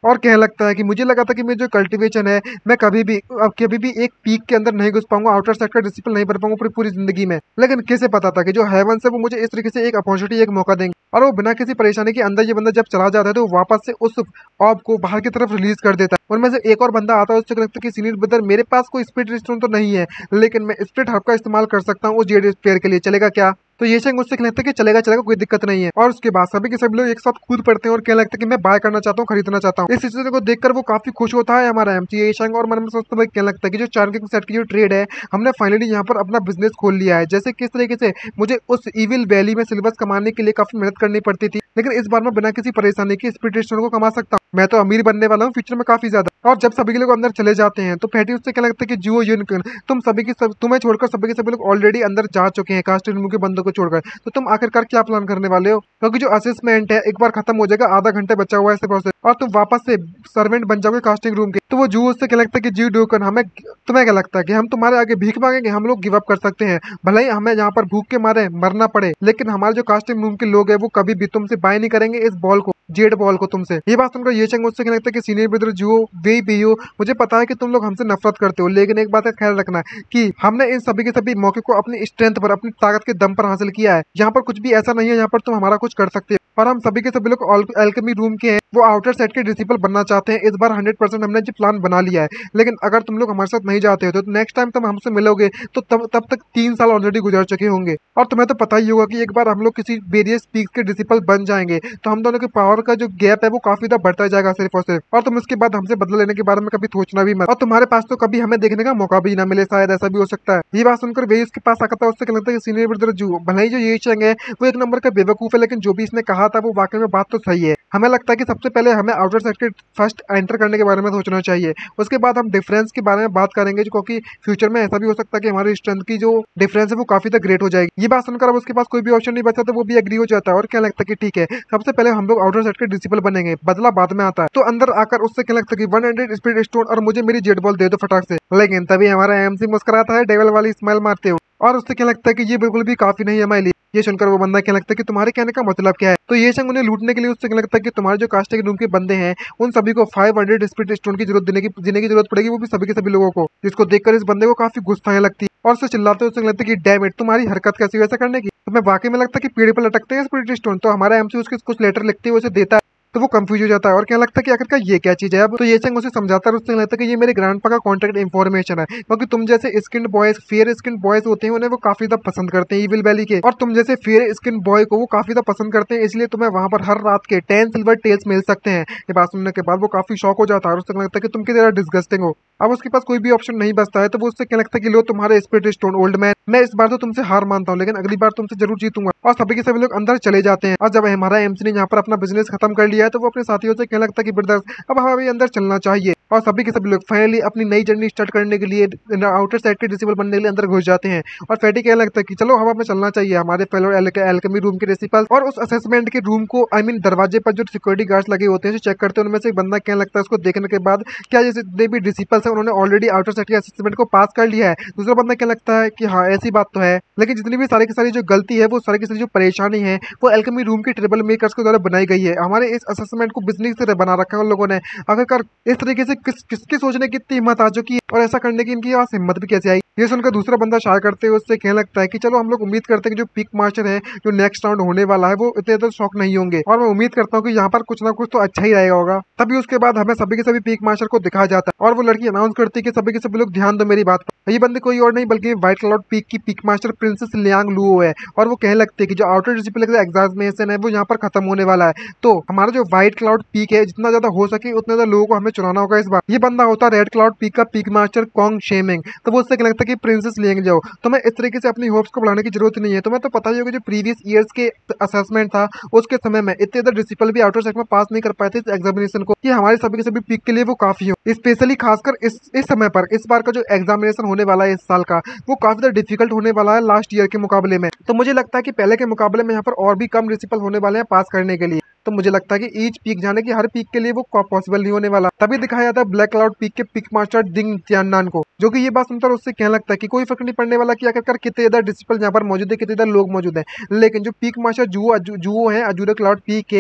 और कहने लगता है कि मुझे लगा था कि मेरी जो कल्टीवेशन है, मैं कभी भी एक पीक के अंदर नहीं घुस पाऊंगा, आउटर साइड का डिसिपल नहीं बन पाऊंगा पूरी पूरी जिंदगी में। लेकिन कैसे पता था कि जो हेवंस है वो मुझे इस तरीके से एक अपॉर्चुनिटी, एक मौका देंगे, और वो बिना किसी परेशानी के अंदर ये बंदा जब चला जाता है तो वो वापस से उस ऑब को बाहर की तरफ रिलीज कर देता है। उनमें से एक और बंदा आता है, उससे लगता है कि सीनियर ब्रदर मेरे पास कोई स्पीड स्टोन तो नहीं है, लेकिन मैं स्प्लिट हब का इस्तेमाल कर सकता हूँ उस जेड प्लेयर के लिए, चलेगा क्या? तो ये शेंग उससे कहने लगता है कि चलेगा चलेगा, कोई दिक्कत नहीं है। और उसके बाद सभी के सभी लोग एक साथ कूद पड़ते हैं और कहने लगता है कि मैं बाय करना चाहता हूँ, खरीदना चाहता हूँ। इस सिचुएशन को देखकर वो काफी खुश होता है हमारा एमसी ये शेंग, और मन में सोचता है, कहने लगता है कि जो चार्किंग सेट की जो ट्रेड है, हमने फाइनली यहाँ पर अपना बिजनेस खोल लिया है। जैसे किस तरीके से मुझे उस इविल वैली में सिल्वर्स कमाने के लिए काफी मेहनत करनी पड़ती थी, लेकिन इस बार मैं बिना किसी परेशानी के स्पीड स्टोन को कमा सकता हूँ। मैं तो अमीर बनने वाला हूँ फ्यूचर में काफी ज्यादा। और जब सभी के लोग अंदर चले जाते हैं तो फैटी उससे क्या लगता है कि जियो यूनिकॉर्न, तुम्हें छोड़कर सभी के सभी लोग ऑलरेडी अंदर जा चुके हैं, कास्ट के बंदों को छोड़कर, तो तुम आखिरकार क्या प्लान करने वाले हो? क्योंकि जो असेसमेंट है एक बार खत्म हो जाएगा, आधा घंटे बचा हुआ है ऐसे प्रोसेस, और तुम वापस से सर्वेंट बन जाओगे कास्टिंग रूम के। तो वो जू उससे क्या लगता है कि जी ड्यूकन, हमें तुम्हें क्या लगता है कि हम तुम्हारे आगे भीख मांगेंगे? हम लोग गिव अप कर सकते हैं, भले ही हमें यहाँ पर भूख के मारे मरना पड़े, लेकिन हमारे जो कास्टिंग रूम के लोग हैं वो कभी भी तुमसे बाय नहीं करेंगे इस बॉल को, जेड बॉल को तुमसे। ये बात सुनकर ये चंग मुझसे कहने लगता है कि सीनियर ब्रदर जो वे भी हो, मुझे पता है कि तुम लोग हमसे नफरत करते हो, लेकिन एक बात का ख्याल रखना कि हमने इन सभी के सभी मौके को अपनी स्ट्रेंथ पर, अपनी ताकत के दम पर हासिल किया है। यहाँ पर कुछ भी ऐसा नहीं है यहाँ पर तुम हमारा कुछ कर सकते हो। और हम सभी के सभी लोग एल्केमी रूम के हैं, वो आउटर साइड के डिसिपल बनना चाहते हैं। इस बार 100% हमने जो प्लान बना लिया है, लेकिन अगर तुम लोग हमारे साथ नहीं जाते हो तो नेक्स्ट टाइम तुम हमसे मिलोगे तो तब तक 3 साल ऑलरेडी गुजर चुके होंगे। और तुम्हें तो पता ही होगा कि एक बार हम लोग किसी वेरियस पीक्स के डिसिपल बन जाएंगे तो हम दोनों के पावर का जो गैप है वो काफी ज्यादा बढ़ता जाएगा सिर्फ और सिर्फ। और तुम इसके बाद हमसे बदला लेने के बारे में कभी सोचना भी मत, और तुम्हारे पास तो कभी हमें देखने का मौका भी ना मिले, शायद ऐसा भी हो सकता है। ये बात सुनकर वे उसके पास आता है, उससे क्या लगता है कि सीनियर ब्रदर जू, भले ही जो ये चंग है वो एक नंबर का बेवकूफ है, लेकिन जो भी इसने कहा था वो वाकई में बात तो सही है। हमें लगता है कि सबसे पहले हमें आउटर साइड के फर्स्ट एंटर करने के बारे में सोचना चाहिए, उसके बाद हम डिफरेंस के बारे में बात करेंगे, क्योंकि फ्यूचर में ऐसा भी हो सकता है कि हमारी स्ट्रेंथ की जो डिफरेंस है वो काफी तक ग्रेट हो जाएगी। ये बात सुनकर अब उसके पास कोई भी ऑप्शन नहीं बचा तो वो भी एग्री हो जाता है, और क्या लगता है कि ठीक है, सबसे पहले हम लोग आउटर साइड के डिसिपल बनेंगे, बदला बाद में आता है। तो अंदर आकर उससे क्या लगता है कि 100 स्पीड स्टोन और मुझे मेरी जेट बॉल दे दो फटाक से। लेकिन तभी हमारा एमसी मुस्कुराता है डेविल वाली स्माइल मारते हुए, और उससे क्या लगता है कि ये बिल्कुल भी काफी नहीं है हमारे लिए। ये सुनकर वो बंदा क्या लगता है कि तुम्हारे कहने का मतलब क्या है? तो ये संग उन्हें लूटने के लिए उससे क्या लगता है कि तुम्हारे जो कास्टिंग रूम के बंदे हैं उन सभी को 500 स्पीड स्टोन की जरूरत देने की जरूरत पड़ेगी, वो भी सभी के सभी लोगों को। जिसको देखकर इस बंदे को काफी गुस्सा लगती है और उससे चिल्लाते हुए उससे लगता है कि डैम इट, तुम्हारी हरकत कैसी वैसा करने की? तुम्हें वाकई में लगता है कि पेड़ पर लटकते हैं स्पीड स्टोन? तो हमारा एमसी उसके कुछ लेटर लिखते हुए उसे देता है, तो वो कंफ्यूज हो जाता है और क्या लगता है कि आखिरकार ये क्या चीज है। अब तो ये चंग उसे समझाता है, उससे लगता है कि ये मेरे ग्रैंडपा का कॉन्टैक्ट इन्फॉर्मेशन है, क्योंकि तुम जैसे skin boys, fair skin boys होते हैं, उन्हें वो काफी ज्यादा पसंद करते हैं इविल वैली के, और तुम जैसे फेयर स्किन बॉय को वो काफी ज्यादा पसंद करते हैं, इसलिए तुम्हें वहां पर हर रात के 10 सिल्वर टेल्स मिल सकते हैं। ये बात सुनने के बाद वो काफी शॉक हो जाता है और उससे लगता है कि तुम कितना डिस्गस्टिंग हो। अब उसके पास कोई भी ऑप्शन नहीं बचता है, तो वो उससे क्या लगता है कि लो तुम्हारे स्पिरिट स्टोन ओल्ड मैन, मैं इस बार तो तुमसे हार मानता हूँ, लेकिन अगली बार तुमसे जरूर जीतूंगा। और सभी के सभी लोग अंदर चले जाते हैं, और जब हमारा एमसी ने यहाँ पर अपना बिजनेस खत्म कर लिया है तो वो अपने साथियों से कहने लगता है कि ब्रदर्स अब हमें भी अंदर चलना चाहिए। और सभी के सभी लोग फाइनली अपनी नई जर्नी स्टार्ट करने के लिए आउटर साइड के डिसेबल बनने के लिए अंदर घुस जाते हैं। और फैटी कहने लगता है कि चलो हवा में चलना चाहिए हमारे फेलो एल्केमी रूम के डिसिपल और उस असेसमेंट के रूम को, आई मीन दरवाजे पर जो सिक्योरिटी गार्ड्स लगे होते हैं जो चेक करते हैं, उनमें से एक बंदा कहने लगता है उसको देखने के बाद, क्या जितने भी डिसिपल्स हैं उन्होंने ऑलरेडी आउटर साइड के असेसमेंट को पास कर लिया है? दूसरा बंदा कहने लगता है कि हाँ ऐसी बात तो है, लेकिन जितनी भी सारी की सारी जो गलती है, वो सारी की सारी जो परेशानी है, वो एल्केमी रूम के ट्रेबल मेकर्स के द्वारा बनाई गई है। हमारे इस असेसमेंट को बिजनेस से बना रखा है उन लोगों ने। आखिरकार इस तरीके से किसकी सोचने की इतनी हिम्मत आ चुकी है, और ऐसा करने की इनकी पास हिम्मत भी कैसे आई? ये सुनकर दूसरा बंदा शायर करते हुए उससे कहने लगता है कि चलो हम लोग उम्मीद करते हैं कि जो पिक मास्टर है, जो नेक्स्ट राउंड होने वाला है, वो इतने ज्यादा शौक नहीं होंगे, और मैं उम्मीद करता हूँ कि यहाँ पर कुछ ना कुछ तो अच्छा ही रहेगा होगा। तभी उसके बाद हमें सभी के सभी पिक मास्टर को दिखाया जाता है, और वो लड़की अनाउंस करती है कि सभी के सभी लोग ध्यान दो मेरी बात पर। ये बंदे कोई और नहीं बल्कि व्हाइट क्लाउड पीक की peak master princess Liang Luo है, और वो कहने लगते हैं कि जो आउटर डिसिप्लिन का एग्जामिनेशन है वो यहाँ पर खत्म होने वाला है, तो हमारा जो व्हाइट क्लाउड पीक है, जितना ज्यादा हो सके उतने ज्यादा लोगों को हमें चुनाना होगा इस बार। ये बंदा होता है रेड क्लाउड पीक का पीक मास्टर कॉन्ग शेमिंग। तो वो उससे क्या लगता है कि प्रिंसेस लेंगे जाओ, तो मैं इस तरीके से अपनी होप्स को बढ़ाने की जरूरत नहीं है। तुम्हें तो पता ही होगा जो प्रीवियस ईयर्स के असेसमेंट था उसके समय में इतने ज्यादा डिसिपल भी आउटर सेट में पास नहीं कर पाए थे इस एग्जामिनेशन को, कि हमारे सभी के सभी पीक के लिए वो काफी हो। स्पेशली खासकर इस समय पर, इस बार का जो एग्जामिनेशन होने वाला है इस साल का, वो काफी ज्यादा डिफिकल्ट होने वाला है लास्ट ईयर के मुकाबले में। तो मुझे लगता है कि पहले के मुकाबले में यहाँ पर और भी कम डिसिपल होने वाले हैं पास करने के लिए। तो मुझे लगता है कि ईच पीक जाने की हर पीक के लिए वो पॉसिबल नहीं होने वाला। तभी दिखाया जाता है ब्लैक क्लाउड पीक के पिक मास्टर दिंग तियाननान को, जो कि ये बात सुनकर उससे कहने लगता है कि कोई फर्क नहीं पड़ने वाला कि आखिरकार कितने इधर डिसिपल यहाँ पर मौजूद है, कितने इधर लोग मौजूद हैं, लेकिन जो पीक मास्टर जुओ है अजूरा क्लाउड पीक के,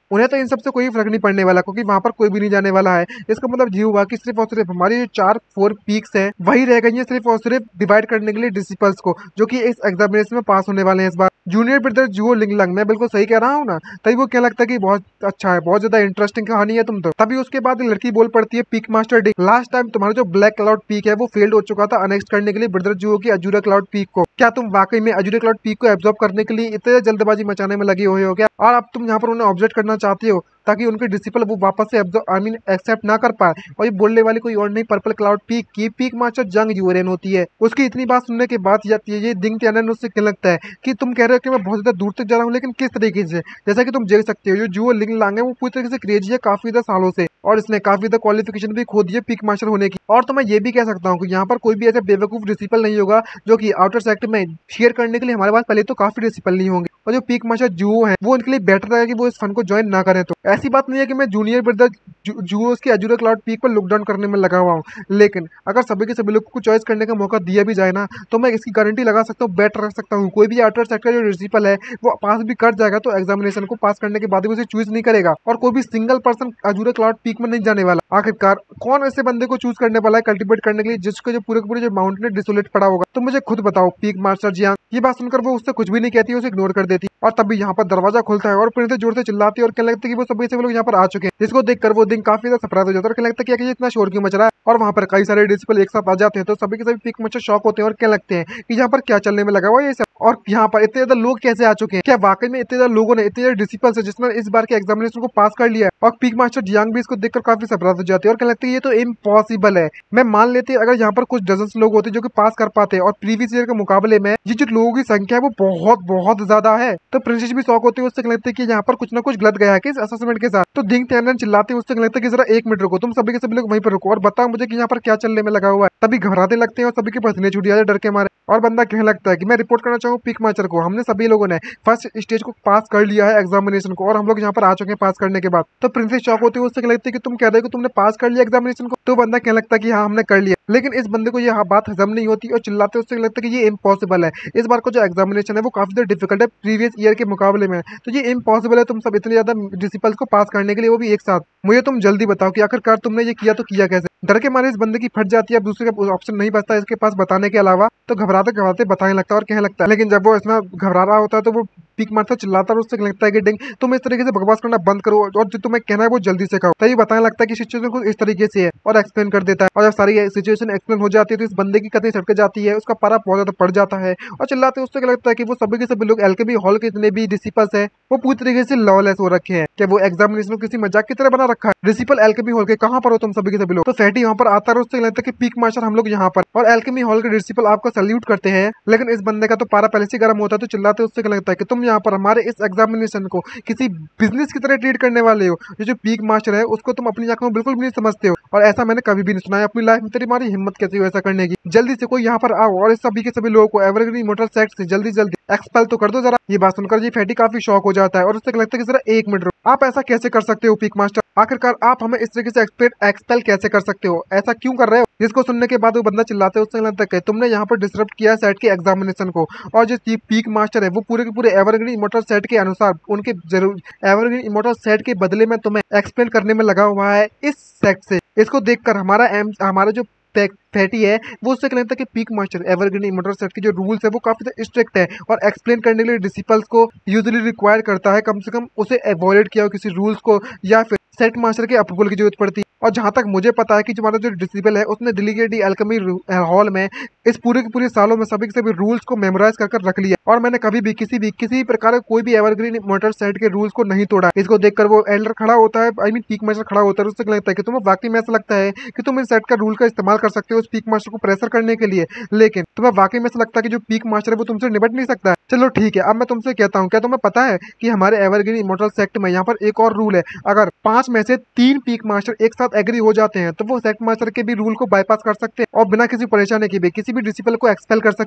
उन्हें तो इन सबसे कोई फर्क नहीं पड़ने वाला, क्योंकि वहां पर कोई भी नहीं जाने वाला है। इसका मतलब ये हुआ कि सिर्फ और सिर्फ हमारी जो 4 पीक्स है वही रह गई है सिर्फ और सिर्फ डिवाइड करने के लिए डिसिपल्स को, जो कि इस एग्जामिनेशन में पास होने वाले हैं इस बार। जूनियर ब्रदर जुओ लिंगलंग, मैं बिल्कुल सही कह रहा हूँ ना? तभी वो क्या लगता है कि बहुत अच्छा है, बहुत ज्यादा इंटरेस्टिंग कहानी है तुम तो। तभी उसके बाद एक लड़की बोल पड़ती है peak master Ding, last time तुम्हारा जो ब्लैक क्लाउड पीक है वो फेल्ड हो चुका था अनेक्स्ट करने के लिए ब्रदर जुओ की अजूरा क्लाउड पीक को। क्या तुम वाकई में अजूरा क्लाउड पीक को एब्जॉर्ब करने के लिए इतने जल्दबाजी मचाने में लगे हुए हो क्या? और अब तुम यहाँ पर उन्हें ऑब्जेक्ट करना चाहते हो ताकि उनके डिसिपल वो वापस से आई मीन एक्सेप्ट ना कर पाए। और ये बोलने वाली कोई और नहीं, पर्पल क्लाउड पीक की पीक मास्टर जंग यूरेन होती है। उसकी इतनी बात सुनने के बाद जाती है ये दिंग त्यानन उससे क्या लगता है कि तुम कह रहे हो कि मैं बहुत ज्यादा दूर तक जा रहा हूँ, लेकिन किस तरीके से? जैसा कि तुम देख सकते हो जो जुओ लिंग लांग है वो पूरी तरीके से क्रेजी है काफी ज्यादा सालों से, और इसने काफी ज्यादा क्वालिफिकेशन भी खो दी है पीक मास्टर होने की। और तो मैं ये भी कह सकता हूँ कि यहाँ पर कोई भी ऐसा बेवकूफ डिसिपल नहीं होगा जो कि आउटर सेक्टर में शेयर करने के लिए हमारे पास पहले तो काफी डिसिपल नहीं होंगे, और जो पीक मास्टर जुओ है वो उनके लिए बेटर रहेगा कि वो इस फन को ज्वाइन ना करें। तो ऐसी बात नहीं है कि मैं जूनियर ब्रदर जुओस की अजूरा क्लाउड पीक पर लुक डाउन करने में लगा हुआ हूँ, लेकिन अगर सभी के सभी लोग को चॉइस करने का मौका दिया भी जाए ना तो मैं इसकी गारंटी लगा सकता हूँ, बेट रख सकता हूँ, कोई भी आउटर सेक्टर जो डिसिपल है वो पास भी कर जाएगा तो एग्जामिनेशन को पास करने के बाद भी उसे चूज नहीं करेगा, और कोई भी single person azure cloud peak में नहीं जाने वाला। आखिरकार कौन ऐसे बंदे को चूज करने वाला है कल्टीवेट करने के लिए जिसको जो पूरे के पूरे जो माउंटेन है डिसोलेट पड़ा होगा? तो मुझे खुद बताओ पीक मास्टर जियांग। ये बात सुनकर वो उससे कुछ भी नहीं कहती, उसे इग्नोर कर देती, और तभी यहाँ पर दरवाजा खुलता है और फिर से जोर से चिल्लाती है और कहने लगती है कि वो सभी से लोग यहाँ पर आ चुके हैं, जिसको देखकर वो दिन काफी ज्यादा सरप्राइज हो जाता है और कहने लगता है कि ये इतना शोर क्यों मच रहा है। और वहाँ पर कई सारे डिसिपल एक साथ आ जाते हैं तो सभी के सभी पीक मास्टर शॉक होते हैं और कहने लगते हैं कि यहाँ पर क्या चलने में लगा हुआ है ये सब, और यहाँ पर इतने ज्यादा लोग कैसे आ चुके हैं? क्या वाकई में इतने ज्यादा लोगों ने, इतने ज्यादा डिसिपल्स है जिसने इस बार के एग्जामिनेशन को पास कर लिया है? और पीक मास्टर जियांग भी इसको देखकर काफी सरप्राइज हो जाते हैं और कहने लगते हैं ये तो इम्पॉसिबल है। मैं मान लेती अगर यहाँ पर कुछ डजन लोग होते जो कि पास कर पाते, और प्रीवियस ईयर के मुकाबले में ये जो लोगों की संख्या है वो बहुत बहुत ज्यादा है। तो प्रिंसेस भी शौक होती है, उससे लगता है कि यहाँ पर कुछ ना कुछ गलत गया है कि इस असेसमेंट के साथ। तो दिंग त्यानन चिल्लाते हैं, उससे लगता है कि जरा 1 मिनट रुको, तुम सभी के सभी लोग वहीं पर रुको और बताओ मुझे कि यहाँ पर क्या चलने में लगा हुआ है। तभी घबराते लगते हैं और सभी के पसीने छूट जाते हैं डर के मारे, और बंदा कहने लगता है कि मैं रिपोर्ट करना चाहूँ पीक मास्टर को, हमने सभी लोगों ने फर्स्ट स्टेज को पास कर लिया है एग्जामिनेशन को, और हम लोग यहाँ पर आ चुके हैं पास करने के बाद। तो प्रिंसेस शॉक होती है, उससे लगता है कि तुम कह रहे हो कि तुमने पास कर लिया एग्जामिनेशन को? तो बंदा कहने लगता है कि हाँ हमने कर लिया, लेकिन इस बंदे को ये बात हजम नहीं होती और चिल्लाते उससे लगता है कि ये इम्पॉसिबल है। इस बार का जो एग्जामिनेशन है वो काफी ज्यादा डिफिकल्ट है प्रीवियस ईयर के मुकाबले में, तो ये इम्पॉसिबल है तुम सब इतने ज्यादा डिसिपल्स को पास करने के लिए, वो भी एक साथ। मुझे तुम जल्दी बताओ कि आखिरकार तुमने ये किया तो किया कैसे? डर के मारे इस बंदे की फट जाती है, अब दूसरे का ऑप्शन नहीं बचता इसके पास बताने के अलावा, तो घबराते घबराते बताने लगता है और कहने लगता है। लेकिन जब वो इतना घबरा रहा होता है तो वो पीक मास्टर चिल्लाता है और उससे लगता है कि डिंग तुम इस तरीके से बकवास करना बंद करो और जो तुम्हें कहना है वो जल्दी से कहो। तभी बताने लगता है कि सिचुएशन को इस तरीके से है और एक्सप्लेन कर देता है, और जब सारी सिचुएशन एक्सप्लेन हो जाती है तो इस बंदे की कतई सटक जाती है, उसका पारा बहुत ज्यादा पड़ जाता है, और चिल्लाते उससे लगता है कि वो सभी के सभी लोग एलकेबी हॉल के जितने भी डिसिपल्स है वो पूरी तरीके से लॉलेस हो रखे हैं, कि वो एग्जामिनेशन को किसी मजाक की तरह बना रखा है। डिसिपल एलकेबी हॉल के कहाँ पर हो तुम सभी के सभी लोग? तो फैटी यहाँ पर आता है, उससे लगता है कि पीक मास्टर हम लोग यहाँ पर, और एल्केमी हॉल के डिसिपल आपको सल्यूट करते हैं। लेकिन इस बंदे का तो पारा पहले से गर्म होता है, तो चिल्लाते उससे लगता है कि तुम यहाँ पर हमारे इस एग्जामिनेशन को किसी बिजनेस की तरह ट्रीट करने वाले हो, ये जो पीक मास्टर है उसको तुम अपनी आंखों में बिल्कुल भी नहीं समझते हो, और ऐसा मैंने कभी भी नहीं सुना है अपनी लाइफ में। तेरी हमारी हिम्मत कैसी हो ऐसा करने की? जल्दी से कोई यहाँ पर आओ और इस सभी के सभी लोगों को एवरग्रीन मोटर सेट से जल्दी जल्दी एक्सपेल तो कर दो जरा। ये बात सुनकर जी फैटी काफी शॉक हो जाता है और उससे लगता है कि जरा 1 मिनट रुको, आप ऐसा कैसे कर सकते हो पीक मास्टर? आखिरकार आप हमें इस तरीके से एक्सपेल कैसे कर सकते हो? ऐसा क्यों कर रहे हो? जिसको सुनने के बाद वो बंदा चिल्लाते है, उससे लगता है तुमने यहाँ पर डिसरप्ट किया सेट के एग्जामिनेशन को, और जो पीक मास्टर है वो पूरे के पूरे एवरग्रीन इमोर्टल सेट के अनुसार उनके जरूर एवरग्रीन इमोर्टल सेट के बदले में तुम्हें एक्सप्लेन करने में लगा हुआ है इस सेट से। इसको देखकर हमारा जो फैटी है वो उससे कहता है कि peak master evergreen immortal sect के जो रूल्स है वो काफी स्ट्रिक्ट है, और एक्सप्लेन करने के लिए डिसिपल्स को यूजुअली रिक्वायर करता है कम से कम उसे अवॉइड किया हो किसी रूल्स को, या फिर सेट मास्टर के अप्रूवल की जरूरत पड़ती है। और जहां तक मुझे पता है कि जो हमारा जो डिसिपल है उसने डेलीगेट एल्केमी हॉल में इस पूरे के पूरे सालों में सभी के सभी रूल्स को मेमोराइज कर रख लिया, और मैंने कभी भी किसी प्रकार का कोई भी एवरग्रीन मोटर सेट के रूल्स को नहीं तोड़ा। इसको देखकर वो एल्डर खड़ा होता है, आई मीन पीक मास्टर खड़ा होता है, उससे लगता है कि तुम्हें वाकई में ऐसा लगता है कि तुम इन सेट का रूल का इस्तेमाल कर सकते हो उस पीक मास्टर को प्रेशर करने के लिए, लेकिन तुम्हें वाकई में ऐसा लगता है कि जो पीक मास्टर है वो तुमसे निपट नहीं सकता है। चलो ठीक है, अब मैं तुमसे कहता हूँ, क्या तुम्हें पता है कि हमारे एवरग्रीन इमोर्टल सेक्ट में यहाँ पर एक और रूल है, अगर 5 में से 3 पीक मास्टर एक साथ एग्री हो जाते हैं तो वो सेट मास्टर के भी रूल को बाईपास कर सकते हैं और बिना किसी परेशानी के भी किसी भी डिसिपल को एक्सपेल कर सकते हैं।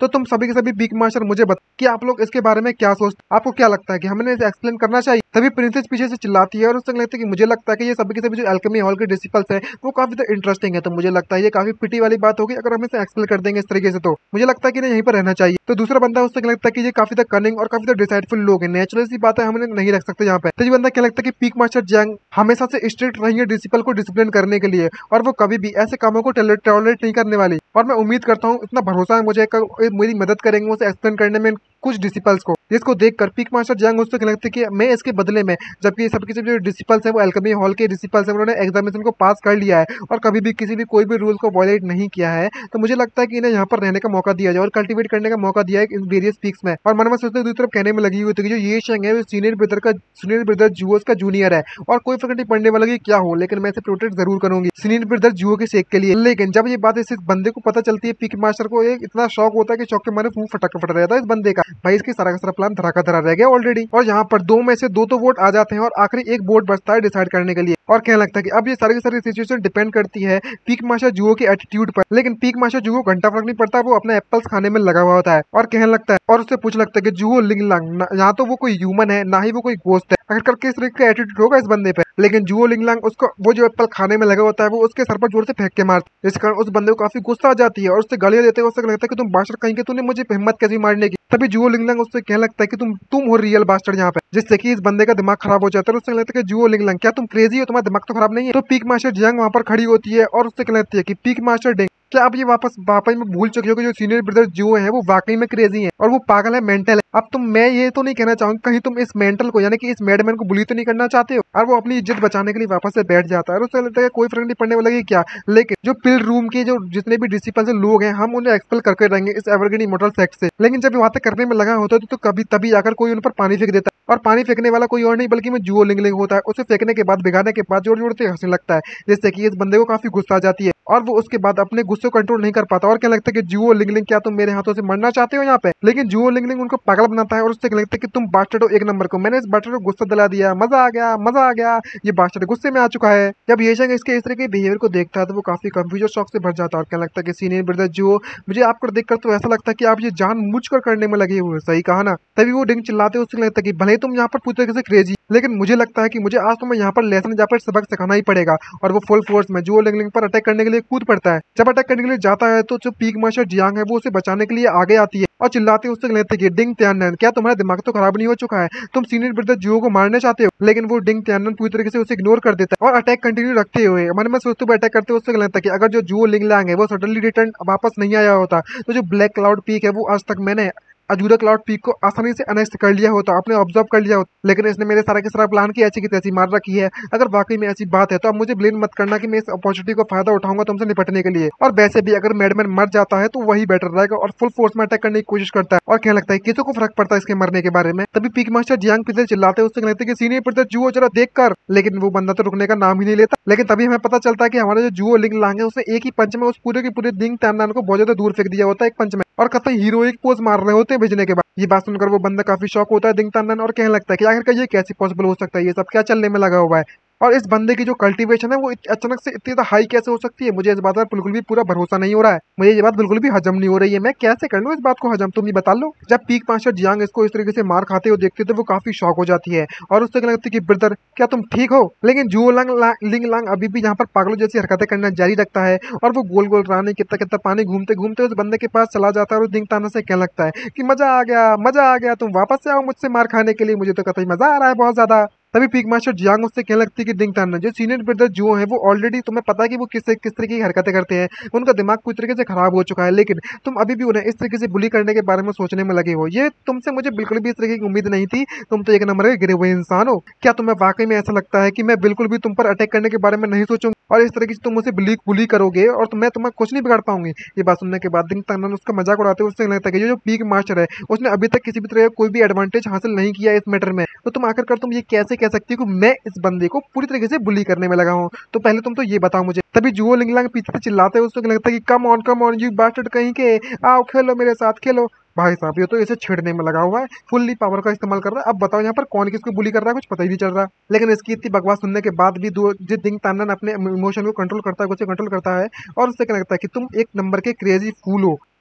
तो तुम सभी के सभी बिग मास्टर मुझे बता कि आप लोग इसके बारे में क्या सोचते, आपको क्या लगता है कि हमें इसे एक्सप्लेन करना चाहिए। तभी प्रिंसेस पीछे से चिल्लाती है और उससे लगता है कि मुझे लगता है कि ये सभी के सभी जो अल्केमी हॉल के डिसिपल्स है वो काफी तो इंटरेस्टिंग है, तो मुझे लगता है ये काफी पिटी वाली बात होगी अगर हम इसे एक्सप्लेन कर देंगे इस तरीके से, तो मुझे लगता है कि इन्हें यहीं पर रहना चाहिए। तो दूसरा बंदा उससे लगता है कि ये काफी कनिंग और काफी डिसाइडफुल लोग हैं, नेचुरल सी बात है, हम इन्हें नहीं रख सकते यहाँ पे। तो ये बंदा क्या लगता है कि पीक मास्टर जैंग हमेशा से स्ट्रिक्ट रहेंगे डिसिपल को डिसिप्लिन करने के लिए और वो कभी भी ऐसे कामों को टॉलरेट नहीं करने वाली, और मैं उम्मीद करता हूँ, इतना भरोसा है मुझे, मेरी मदद करेंगे उसे एक्सप्लेन करने में कुछ डिसिपल्स को, जिसको देखकर पीक मास्टर जैंग उससे क्या लगता है कि मैं इसके बदले में, जबकि सबके सब जो डिसिपल्स है वो अल्केमी हॉल के डिसिपल्स है, उन्होंने एग्जामिनेशन को पास कर लिया है और कभी भी किसी भी कोई भी रूल को वायलेट नहीं किया है, तो मुझे लगता है कि इन्हें यहाँ पर रहने का मौका दिया जाए और कल्टीवेट करने का मौका दिया है इन वेरियस पीक्स में। और मन में सोचते दूसरी तरफ कहने में लगी हुई थी कि जो ये शेंग है वो सीनियर ब्रदर जुओस का जूनियर है और कोई फर्क नहीं पड़ने वाला कि क्या हो, लेकिन मैं इसे प्रोटेक्ट जरूर करूंगी सीनियर ब्रदर जुओ के शेख के लिए। लेकिन जब ये बात इस बंदे को पता चलती है, पीक मास्टर को एक इतना शौक होता है कि शौक के मारे मुंह फट रहा था इस बंदे का, भाई इसकी सारा का सारा प्लान धरा का धरा रह गया ऑलरेडी। और यहाँ पर दो में से दो तो वोट आ जाते हैं और आखिरी एक वोट बचता है डिसाइड करने के लिए, और क्या लगता है कि अब ये सारी की सारी सिचुएशन डिपेंड करती है पीक मास्टर जुओ के एटीट्यूड पर। लेकिन पीक मास्टर जुओ घंटा फर्क नहीं पड़ता, वो अपने एप्पल्स खाने में लगा हुआ होता है और कहने लगता है और उससे पूछ लगता है कि जुओ लिंगलांग यहाँ तो वो कोई ह्यूमन है ना ही वो कोई गोस्ट है, अगर करके इस तरीके का एटीट्यूड होगा इस बंदे पे। लेकिन जुओ लिंगलांग उसको वो जो एप्पल खाने में लगा होता है वो उसके सर पर जोर से फेंक के मारता है, इस कारण उस बंदे को काफी गुस्सा आ जाती है और उससे गालियां देते हुए उससे लगता है कि तुम बास्टर कहीं के, तूने मुझे हिम्मत कैसी मारने की। तभी जुओ लिंगलांग उससे कहने लगता है कि तुम हो रियल बास्टर यहाँ पे, जिससे कि इस बंदे का दिमाग खराब हो जाता है। उससे लगता है कि जुओ लिंगलांग क्या तुम क्रेजी हो, तुम्हारा दिमाग तो खराब नहीं है। तो पीक मास्टर जियांग वहां पर खड़ी होती है और उससे कहती है कि पीक मास्टर डेंग, क्या आप ये वापस में भूल चुके हो कि जो सीनियर ब्रदर जुओ है वो वाकई में क्रेजी है और वो पागल है, मेंटल है। अब तुम, मैं ये तो नहीं कहना चाहूंगा कहीं तुम इस मेंटल को यानी कि इस मैडमैन को बुली तो नहीं करना चाहते हो। और वो अपनी इज्जत बचाने के लिए वापस से बैठ जाता है और उससे लगता है कोई फर्क नहीं पड़ने वाला कि क्या। लेकिन जो पिल रूम के जो जितने भी डिसिपल से लोग हैं हम उन्हें एक्सपेल करके रहेंगे इस एवरग्रीन इमोर्टल सेक्ट से। लेकिन जब वहां तक करने में लगा होता है तो कभी तभी आकर कोई उन पर पानी फेंक देता है, और पानी फेंकने वाला कोई और नहीं बल्कि में जुओ लिंगलिंग होता है। उसे फेंकने के बाद भिगाने के बाद जोर जोर से हंसने लगता है, जिससे कि इस बंदे को काफी गुस्सा आ जाती है और वो उसके बाद अपने गुस्से को कंट्रोल नहीं कर पाता और क्या लगता है कि जुओ लिंगलिंग क्या तुम मेरे हाथों से मरना चाहते हो यहाँ पे। लेकिन जुओ लिंगलिंग उनको पागल बनाता है और उससे लगता है कि तुम बास्टर्ड हो एक नंबर को, मैंने इस बास्टर्ड को गुस्सा दिला दिया, मजा आ गया मजा आ गया, ये बास्टर्ड गुस्से में आ चुका है। जब ये शंग इसके इस तरह के बिहेवियर को देखता है तो वो काफी कंफ्यूज और शॉक से भर जाता है और क्या लगता है कि सीनियर ब्रदर जुओ, मुझे आपको देखकर तो ऐसा लगता है कि आप ये जानबूझकर करने में लगे हुए, सही कहा ना। तभी वो डिंग चिल्लाते हैं, उससे लगता है कि भले तुम यहाँ पर पूरी तरीके से क्रेजी, लेकिन मुझे लगता है कि मुझे आज तुम्हें यहाँ पर लेसन जहाँ पर सबक सिखाना ही पड़ेगा। और वो फुल फोर्स में जुओ लिंगलिंग पर अटैक करने के लिए कूद पड़ता है। जब अटैक करने के लिए जाता है तो जो पीक मास्टर जियांग है वो उसे बचाने के लिए आगे आती है और चिल्लाते उससे कहते हैं कि डिंग त्यानन, क्या तुम्हारा दिमाग तो खराब नहीं हो चुका है, तुम सीनियर ब्रदर जुओ को मारने चाहते हो। लेकिन वो डिंग त्यानन पूरी तरीके से उसे इग्नोर कर देता है और अटैक कंटिन्यू रखते हुए मन में सोचते हुए अटैक करते हुए उससे लगता है कि अगर जो जुओ लिंगलांग है वो सडनली रिटर्न वापस नहीं आया होता तो जो ब्लैक क्लाउड पीक है वो आज तक मैंने अजूरा क्लाउड पीक को आसानी से अनेस्ट कर लिया होता, आपने ऑब्जर्व कर लिया होता। लेकिन इसने मेरे सारा के सारा प्लान की ऐसी की तैसी मार रखी है। अगर वाकई में ऐसी बात है तो अब मुझे ब्लेम मत करना कि मैं इस अपॉर्चुनिटी को फायदा उठाऊंगा तुमसे निपटने के लिए। और वैसे भी अगर मैडमैन मर जाता है तो वही बेटर रहेगा और फुल फोर्स में अटैक करने की कोशिश करता है और कहने लगता है किसी को फर्क पड़ता है इसके मरने के बारे में। तभी पीक मास्टर जियांग पीछे चिल्लाते हैं, उससे लगता है कि सीनियर ब्रदर जुओ जरा देख कर, लेकिन वो बंदा तो रुकने का नाम ही नहीं लेता। लेकिन तभी हमें पता चलता है कि हमारा जो जुओ लिंग लांग है उसने एक ही पंच में उस पूरे के पूरे दिंग ताननान को बहुत ज्यादा दूर फेंक दिया होता है एक पंच में, और कतई हीरोइक पोज मार रहे होते हैं भेजने के बाद। ये बात सुनकर वो बंदा काफी शॉक होता है दिंग ताननान और कहने लगता है कि आखिर ये कैसे पॉसिबल हो सकता है, ये सब क्या चलने में लगा हुआ है और इस बंदे की जो कल्टीवेशन है वो अचानक से इतनी ज्यादा हाई कैसे हो सकती है। मुझे इस बात पर बिल्कुल भी पूरा भरोसा नहीं हो रहा है, मुझे ये बात बिल्कुल भी हजम नहीं हो रही है, मैं कैसे कर लूँ इस बात को हजम, तुम ही बता लो। जब पीक मास्टर जियांग इसको इस तरीके से मार खाते हुए देखते थे वो काफी शॉक हो जाती है और उससे लगती है कि ब्रदर क्या तुम ठीक हो। लेकिन जुओ लिंग लांग अभी भी यहाँ पर पागलों जैसी हरकतें करना जारी रखता है और वो गोल गोल रानी कितना कितना पानी घूमते घूमते उस बंदे के पास चला जाता है और दिंग ताना से कहने लगता है कि मजा आ गया मजा आ गया, तुम वापस से आओ मुझसे मार खाने के लिए, मुझे तो कतई मजा आ रहा है बहुत ज्यादा। तभी पीक मास्टर जियांग उससे कहने लगती है कि डिंग तान जो सीनियर ब्रदर जुओ है वो ऑलरेडी तुम्हें पता है कि वो किस तरीके की हरकतें करते हैं, उनका दिमाग पूरी तरीके से खराब हो चुका है, लेकिन तुम अभी भी उन्हें इस तरीके से बुली करने के बारे में सोचने में लगे हो। ये तुमसे मुझे बिल्कुल भी इस तरीके की उम्मीद नहीं थी, तुम तो एक नंबर के गिरे हुए इंसान हो। क्या तुम्हें वाकई में ऐसा लगता है कि मैं बिल्कुल भी तुम पर अटैक करने के बारे में नहीं सोचूंगा और इस तरीके से तुम मुझे बुली करोगे और मैं तुम्हें कुछ नहीं बिगाड़ पाऊंगी। ये बात सुनने के बाद डिंग तानन उसका मजाक उड़ाते हुए उससे लगता है कि जो पीक मास्टर है उसने अभी तक किसी भी तरह का कोई भी एडवांटेज हासिल नहीं किया इस मैटर में, तो तुम आखिरकार तुम ये कैसे कह सकती हो कि मैं इस बंदे को पूरी तरीके से बुली करने में लगा हूँ, तो पहले तुम तो ये बताओ मुझे। तभी जुओ लिंगलांग पीछे से चिल्लाते हैं, उसको लगता है कि कम ऑन यू बास्टर्ड कहीं के, आओ खेलो मेरे साथ खेलो। भाई साहब ये तो इसे छेड़ने में लगा हुआ है, फुल्ली पावर का इस्तेमाल कर रहा है। अब बताओ यहाँ पर कौन किसको बुली कर रहा है कुछ पता ही नहीं चल रहा। लेकिन इसकी इतनी बकवास सुनने के बाद भी जो दिंग तानन अपने इमोशन को कंट्रोल करता है, उसे कंट्रोल करता है और उससे क्या लगता है कि तुम एक नंबर के क्रेजी फूल हो,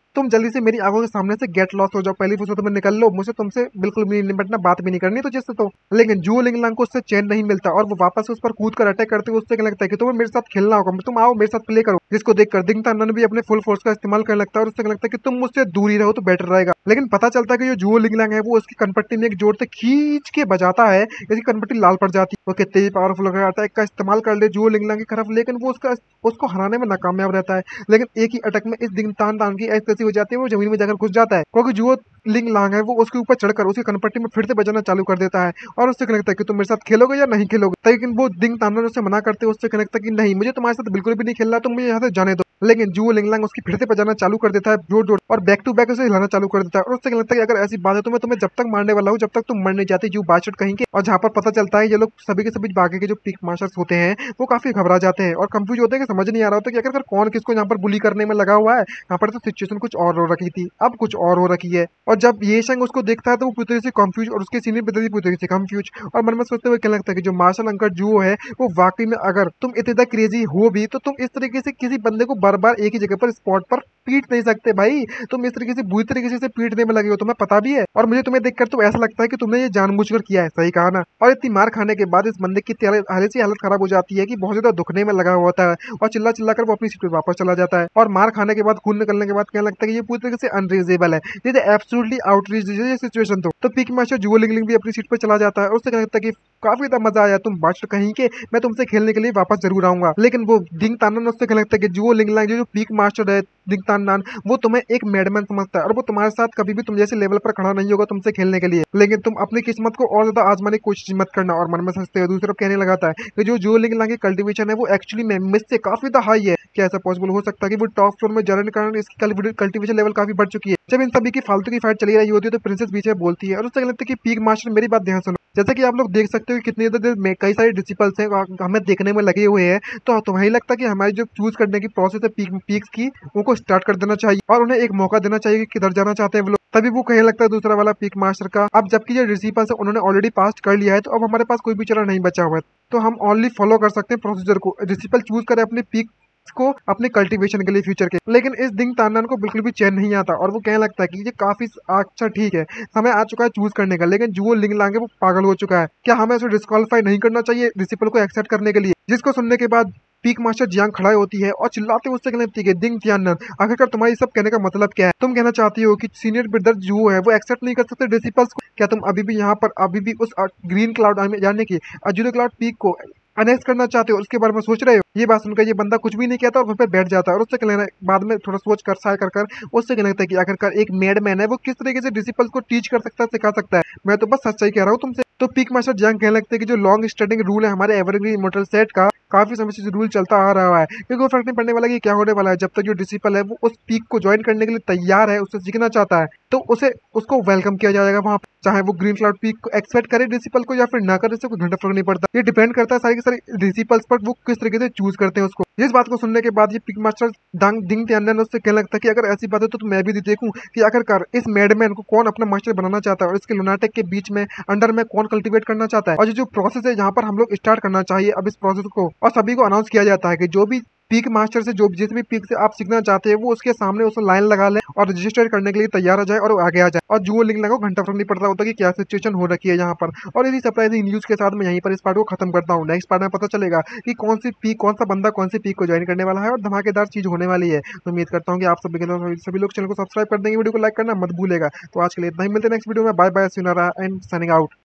तुम जल्दी से मेरी आंखों के सामने से गेट लॉस हो जाओ, पहली फुर्सत में निकल लो, मुझे तुमसे बिल्कुल भी नहीं निपटना, बात भी नहीं करनी तो जिससे तो। लेकिन जुओ लिंगलांग को उससे चैन नहीं मिलता और वो वापस से उस पर कूद कर अटैक करते हुए उससे क्या लगता है कि तुम्हें मेरे साथ खेलना होगा, तुम आओ मेरे साथ प्ले करो। जिसको देखकर दिंग तानन भी अपने फुल फोर्स का इस्तेमाल करने लगता है और उससे क्या लगता है कि तुम मुझसे दूर ही रहो तो बेटर रहेगा। लेकिन पता चलता है कि जो जुओ लिंगलांग है वो उसकी कनपट्टी में एक जोर से खींच के बजाता है, इसकी कनपट्टी लाल पड़ जाती है। वो कितने ही पावरफुल हो जाता है, का इस्तेमाल कर ले जुओ लिंगलांग की खिलाफ, लेकिन वो उसको हराने में नाकामयाब रहता है। लेकिन एक ही अटैक में इस दिंग तान तान की ऐसी हो जाती है वो जमीन में जाकर घुस जाता है, क्योंकि जुओ लिंग लांग है वो उसके ऊपर चढ़कर उसकी कनपट्टी में फिर से बजाना चालू कर देता है और उससे लगता है कि तुम मेरे साथ खेलोगे या नहीं खेलोगे। लेकिन वो दिंग तानन उससे मना करते हैं, उससे लगता है कि नहीं, मुझे तुम्हारे साथ बिल्कुल भी नहीं खेलना, तुम मुझे यहाँ से जाने दो। लेकिन जुओ लिंगलांग उसकी फिर से बजाना चालू कर देता है जोर जोर और बैक टू बैक उसे हिलाना चालू कर देता है और उससे लगता है कि अगर ऐसी बात है तो मैं तुम्हें जब तक मारने वाला हूँ जब तक तुम मर नहीं जाती, जू बादशाह कहेंगे। और जहाँ पर पता चलता है ये लोग सभी के सभी बाकी के जो पीक मास्टर्स होते हैं वो काफी घबरा जाते हैं और कंफ्यूज होते हैं कि समझ नहीं आ रहा होता कि आखिर कौन किसको यहाँ पर बुली करने में लगा हुआ है। यहाँ पर तो सिचुएशन कुछ और हो रखी थी, अब कुछ और हो रखी है। और जब ये शंग उसको देखता है तो वो पूरी तरह से कंफ्यूज और उसके सीनियर भी पूरी तरह से कंफ्यूज और मन में सोचते हुए क्या लगता है कि जो मार्शल अंकल जुओ है वो वाकई में अगर तुम इतने ज्यादा क्रेजी हो भी तो तुम इस तरीके से किसी बंदे को बार बार एक ही जगह पर स्पॉट पर पीट नहीं सकते भाई, तुम इस तरीके से बुरी तरीके से पीटने में लगे हो, तुम्हें पता भी है। और मुझे तुम्हें देखकर तो ऐसा लगता है कि तुमने ये जानबूझकर किया है, सही कहा ना। और इतनी मार खाने के बाद इस बंदे की हालत खराब हो जाती है कि बहुत ज्यादा दुखने में लगा हुआ होता है और चिल्ला चिल्ला कर वो अपनी सीट पर वापस चला जाता है। और मार खाने के बाद खून निकलने के बाद क्या लगता है कि ये पूरी तरीके से अनरीजनेबल है, ये एब्सोल्युटली आउटरीच ये सिचुएशन। तो पीक मास्टर जुओ लिंगलिंग भी अपनी सीट पर चला जाता है और उससे क्या लगता है कि काफी ज्यादा मजा आया, तुम बादशाह कहीं के, मैं तुमसे खेलने के लिए वापस जरूर आऊंगा। लेकिन वो दिंग तानन उससे क्या लगता है कि जुओ लिंगलांग जो पीक मास्टर है दिंग तानन, वो तुम्हें एक मैडमैन समझता है और वो तुम्हारे साथ कभी भी तुम जैसे लेवल पर खड़ा नहीं होगा तुमसे खेलने के लिए। लेकिन तुम अपनी किस्मत को और ज्यादा आजमाने की कोशिश मत करना। और मन में सोचते हो दूसरी तरफ कहने लगाता है कि जो जुओ लिंगलांग की कल्टीवेशन है वो एक्चुअली में मिस से काफी ज्यादा हाई है। क्या ऐसा पॉसिबल हो सकता है कि वो टॉप फ्लोर में जाने के कारण इसकी कल्टीवेशन लेवल काफी बढ़ चुकी है। जब इन सभी की फालतू की फाइट चली रही होती है तो प्रिंसेस बीच में बोलती है और उससे लगता है कि पीक मास्टर मेरी बात ध्यान सुनो। जैसे कि आप लोग देख सकते हो कि कितनी देर में कई सारे डिसिपल्स हैं हमें देखने में लगे हुए हैं, तो तुम्हें लगता है कि हमारी जो चूज करने की प्रोसेस है पीक्स की उनको स्टार्ट कर देना चाहिए और उन्हें एक मौका देना चाहिए कि किधर जाना चाहते हैं वो लोग। तभी वो कहने लगता है दूसरा वाला पीक मास्टर का, अब जबकि जो डिसिपल्स है उन्होंने ऑलरेडी पास कर लिया है तो अब हमारे पास कोई भी चरा नहीं बचा हुआ है, तो हम ओनली फॉलो कर सकते हैं प्रोसीजर को। डिसिपल चूज करें अपने पीक को अपने कल्टीवेशन के लिए फ्यूचर के। लेकिन इस दिंग तानन को बिल्कुल भी चैन नहीं आता और वो कहने लगता है कि ये काफी अच्छा ठीक है, समय आ चुका है चूज करने का, लेकिन जुओ लिंग लांगे वो पागल हो चुका है, क्या हमें उसे डिस्क्वालीफाई नहीं करना चाहिए डिसिपल को एक्सेप्ट करने के लिए। जिसको सुनने के बाद पीक मास्टर जियांग खड़ा होती है और चिल्लाते हुए उससे कहती है दिंग तियानन, आखिरकार तुम्हारी सब कहने का मतलब क्या है? तुम कहना चाहती हो कि सीनियर ब्रदर जो है वो एक्सेप्ट नहीं कर सकते डिसिपल्स को? क्या तुम अभी भी यहाँ पर अभी भी उस ग्रीन क्लाउड यानी कि अजूरो क्लाउड पीक को अनेक्स करना चाहते हो, उसके बारे में सोच रहे हो? ये बात सुनकर ये बंदा कुछ भी नहीं कहता और वहीं पर बैठ जाता है और उससे कहना बाद में थोड़ा सोच कर साय कर उससे कहना लगता है कि आखिरकार एक मेडमैन है वो किस तरीके से डिसिपल्स को टीच कर सकता है, सिखा सकता है। मैं तो बस सच्चाई कह रहा हूँ तुमसे। तो पीक मास्टर जियांग कहने लगते हैं कि जो लॉन्ग स्टैंडिंग रूल है हमारे एवरग्रीन इमोर्टल सेट का, काफी समय से रूल चलता आ रहा है, क्योंकि वो फर्क नहीं पड़ने वाला कि क्या होने वाला है। जब तक जो डिसिपल है वो उस पीक को ज्वाइन करने के लिए तैयार है, उससे सीखना चाहता है, तो उसे उसको वेलकम किया जाएगा वहां पर, चाहे वो ग्रीन क्लाउड पीक को एक्सपेक्ट करे डिसिपल को या फिर ना करे, इससे कोई घंटा फर्क नहीं पड़ता। ये डिपेंड करता है सारी के सारी डिसिपल्स पर, वो किस तरीके से चूज करते हैं उसको। इस बात को सुनने के बाद ये पिक मास्टर दिंग तियानन उससे कहने लगता है कि अगर ऐसी बात है तो मैं भी देखूं कि आखिरकार इस मैडमैन को कौन अपना मास्टर बनाना चाहता है और इसके लुनाटिक के बीच में अंडर में कौन कल्टीवेट करना चाहता है। और ये जो प्रोसेस है यहाँ पर हम लोग स्टार्ट करना चाहिए अब इस प्रोसेस को, और सभी को अनाउंस किया जाता है कि जो भी पीक मास्टर से जो जिस भी पीक से आप सीखना चाहते हैं वो उसके सामने उसे लाइन लगा ले और रजिस्टर करने के लिए तैयार हो जाए और वो आगे आ जाए। और जुओ लिंग लगाओ, घंटा फर्क नहीं पड़ता होता कि क्या सिचुएशन हो रखी है यहाँ पर। और इसी सरप्राइजिंग न्यूज के साथ मैं यहीं पर इस पार्ट को खत्म करता हूँ। नेक्स्ट पार्ट में पता चलेगा कि कौन सी पीक, कौन सा बंदा कौन सी पीक को ज्वाइन करने वाला है और धमाकेदार चीज होने वाली है। तो उम्मीद करता हूँ कि आप सभी लोग चैनल को सब्सक्राइब कर देंगे, वीडियो को लाइक करना मत भूलेगा। तो आज के लिए इतना ही, मिलते हैं नेक्स्ट वीडियो में। बाय बाय, सुनारा एंड साइनिंग आउट।